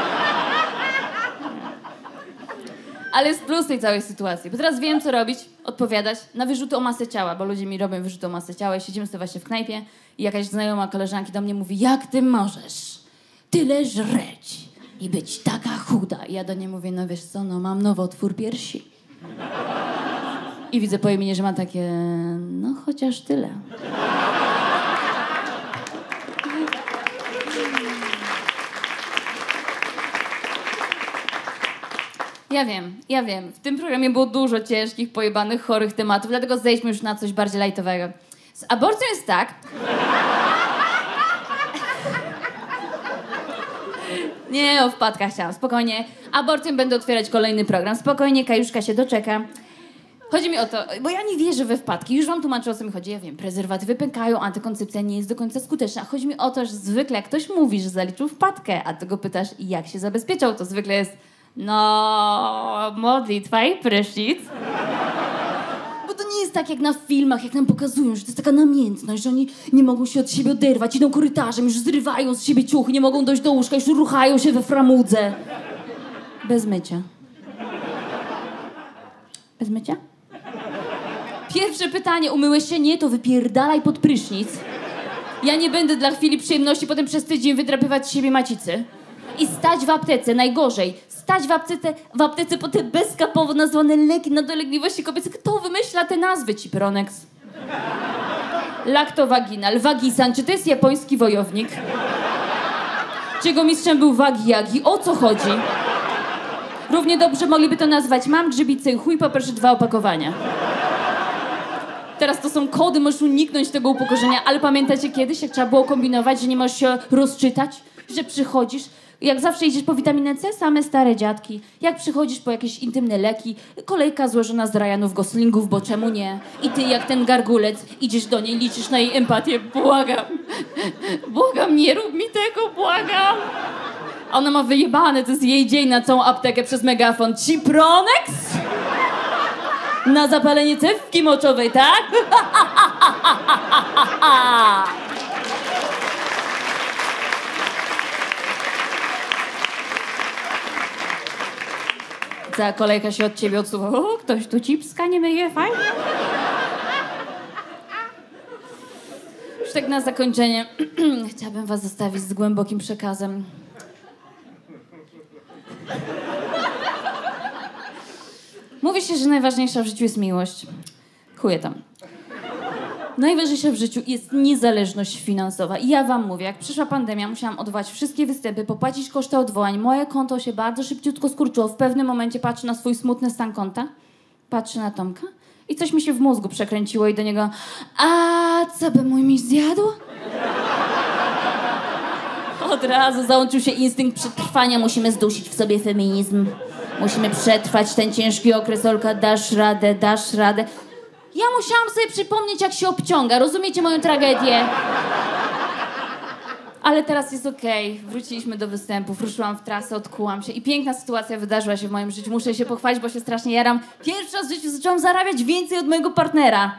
Ale z plus tej całej sytuacji. Bo teraz wiem, co robić, odpowiadać na wyrzuty o masę ciała, bo ludzie mi robią wyrzuty o masę ciała i siedzimy sobie właśnie w knajpie i jakaś znajoma koleżanki do mnie mówi, jak ty możesz tyle żreć i być taka chuda? I ja do niej mówię, no wiesz co, no mam nowotwór piersi. I widzę po imieniu, że ma takie, no chociaż tyle. Ja wiem, ja wiem. W tym programie było dużo ciężkich, pojebanych, chorych tematów, dlatego zejdźmy już na coś bardziej lajtowego. Z aborcją jest tak... Nie, o wpadkach chciałam, spokojnie. Aborcją będę otwierać kolejny program. Spokojnie, Kajuszka się doczeka. Chodzi mi o to, bo ja nie wierzę we wpadki. Już wam tłumaczę, o co mi chodzi. Ja wiem, prezerwatywy pękają, antykoncepcja nie jest do końca skuteczna. Chodzi mi o to, że zwykle jak ktoś mówi, że zaliczył wpadkę, a ty go pytasz, jak się zabezpieczał, to zwykle jest no, modlitwa i prysznic. Bo to nie jest tak jak na filmach, jak nam pokazują, że to jest taka namiętność, że oni nie mogą się od siebie oderwać, idą korytarzem, już zrywają z siebie ciuchy, nie mogą dojść do łóżka, już ruchają się we framudze. Bez mycia. Bez mycia? Pierwsze pytanie, umyłeś się? Nie, to wypierdalaj pod prysznic. Ja nie będę dla chwili przyjemności potem przez tydzień wydrapywać z siebie macicy. I stać w aptece, najgorzej. Stać w aptece, w aptece po te bezkapowo nazwane leki na dolegliwości kobiece. Kto wymyśla te nazwy, Cipronex? Lactovaginal, Vagisan, czy to jest japoński wojownik? Czy jego mistrzem był Wagi Yagi? O co chodzi? Równie dobrze mogliby to nazwać mam grzybicy i chuj, poproszę dwa opakowania. Teraz to są kody, możesz uniknąć tego upokorzenia, ale pamiętacie kiedyś, jak trzeba było kombinować, że nie możesz się rozczytać, że przychodzisz, jak zawsze idziesz po witaminę C, same stare dziadki. Jak przychodzisz po jakieś intymne leki, kolejka złożona z Ryanów Goslingów, bo czemu nie? I ty jak ten gargulec idziesz do niej, liczysz na jej empatię, błagam. Błagam, nie rób mi tego, błagam. A ona ma wyjebane, to jest jej dzień na całą aptekę przez megafon. Cipronex? Na zapalenie cewki moczowej, tak? Cała kolejka się od ciebie odsuwa. O, ktoś tu cipska nie myje, fajnie. Już tak na zakończenie chciałabym was zostawić z głębokim przekazem. Mówi się, że najważniejsza w życiu jest miłość. Chuje tam. Najważniejsza w życiu jest niezależność finansowa. I ja wam mówię, jak przyszła pandemia, musiałam odwołać wszystkie występy, popłacić koszty odwołań. Moje konto się bardzo szybciutko skurczyło. W pewnym momencie patrzę na swój smutny stan konta, patrzę na Tomka i coś mi się w mózgu przekręciło i do niego: a co by mój miś zjadł? Od razu załączył się instynkt przetrwania. Musimy zdusić w sobie feminizm. Musimy przetrwać ten ciężki okres. Olka, dasz radę, dasz radę. Ja musiałam sobie przypomnieć, jak się obciąga. Rozumiecie moją tragedię? Ale teraz jest okej. Okay. Wróciliśmy do występów, ruszyłam w trasę, odkułam się i piękna sytuacja wydarzyła się w moim życiu. Muszę się pochwalić, bo się strasznie jaram. Pierwszy raz w życiu zaczęłam zarabiać więcej od mojego partnera.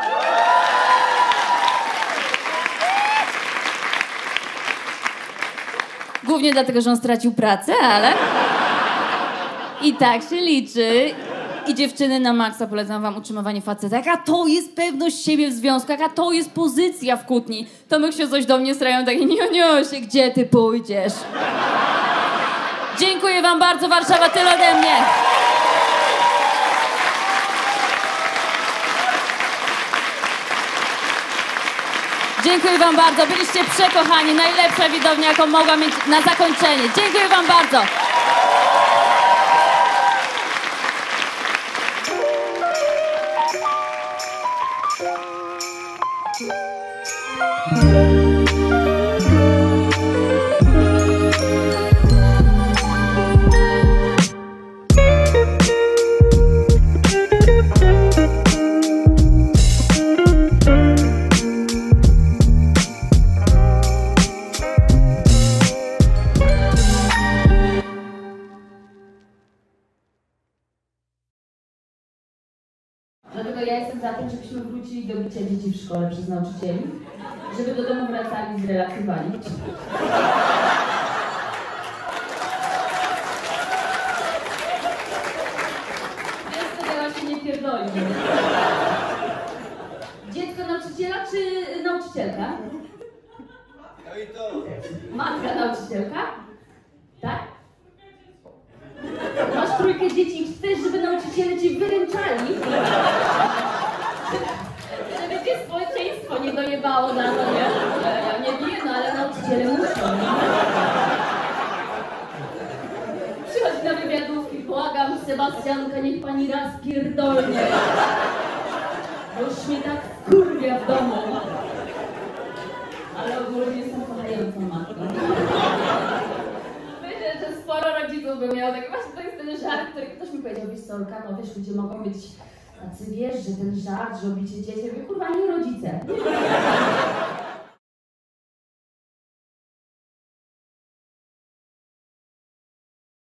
Głównie dlatego, że on stracił pracę, ale... I tak się liczy. I dziewczyny, na maksa polecam wam utrzymywanie faceta. Jaka to jest pewność siebie w związku, jaka to jest pozycja w kłótni. Tomek się coś do mnie strają, takie: nioniusie, gdzie ty pójdziesz? Dziękuję wam bardzo, Warszawa, tyle ode mnie. Dziękuję wam bardzo, byliście przekochani, najlepsza widownia, jaką mogłam mieć na zakończenie. Dziękuję wam bardzo. Dlatego ja jestem za tym, żebyśmy wrócili do bicia dzieci w szkole przez nauczycieli, żeby do domu wracali zrelaksowani. Więc to działa się nie pierdoli. Dziecko nauczyciela czy nauczycielka? No i to. Matka nauczycielka? Tak? Masz trójkę dzieci i chcesz, żeby nauczyciele ci wyręczali? Żeby cię społeczeństwo nie dojebało na to, nie? Ja nie wiem, no ale nauczyciele muszą. Przychodź na wywiadówki, błagam, Sebastianka, niech pani raz pierdolnie. Już mnie tak kurwia w domu. Ale ogólnie jestem kochającą matką. Myślę, że sporo rodziców by miało taki, właśnie to jest ten żart, który ktoś mi powiedział: wiesz co, Olka, no wiesz, ludzie mogą być tacy, wiesz, że ten żart, że robicie dzieci, ja mówię: kurwa, nie rodzice.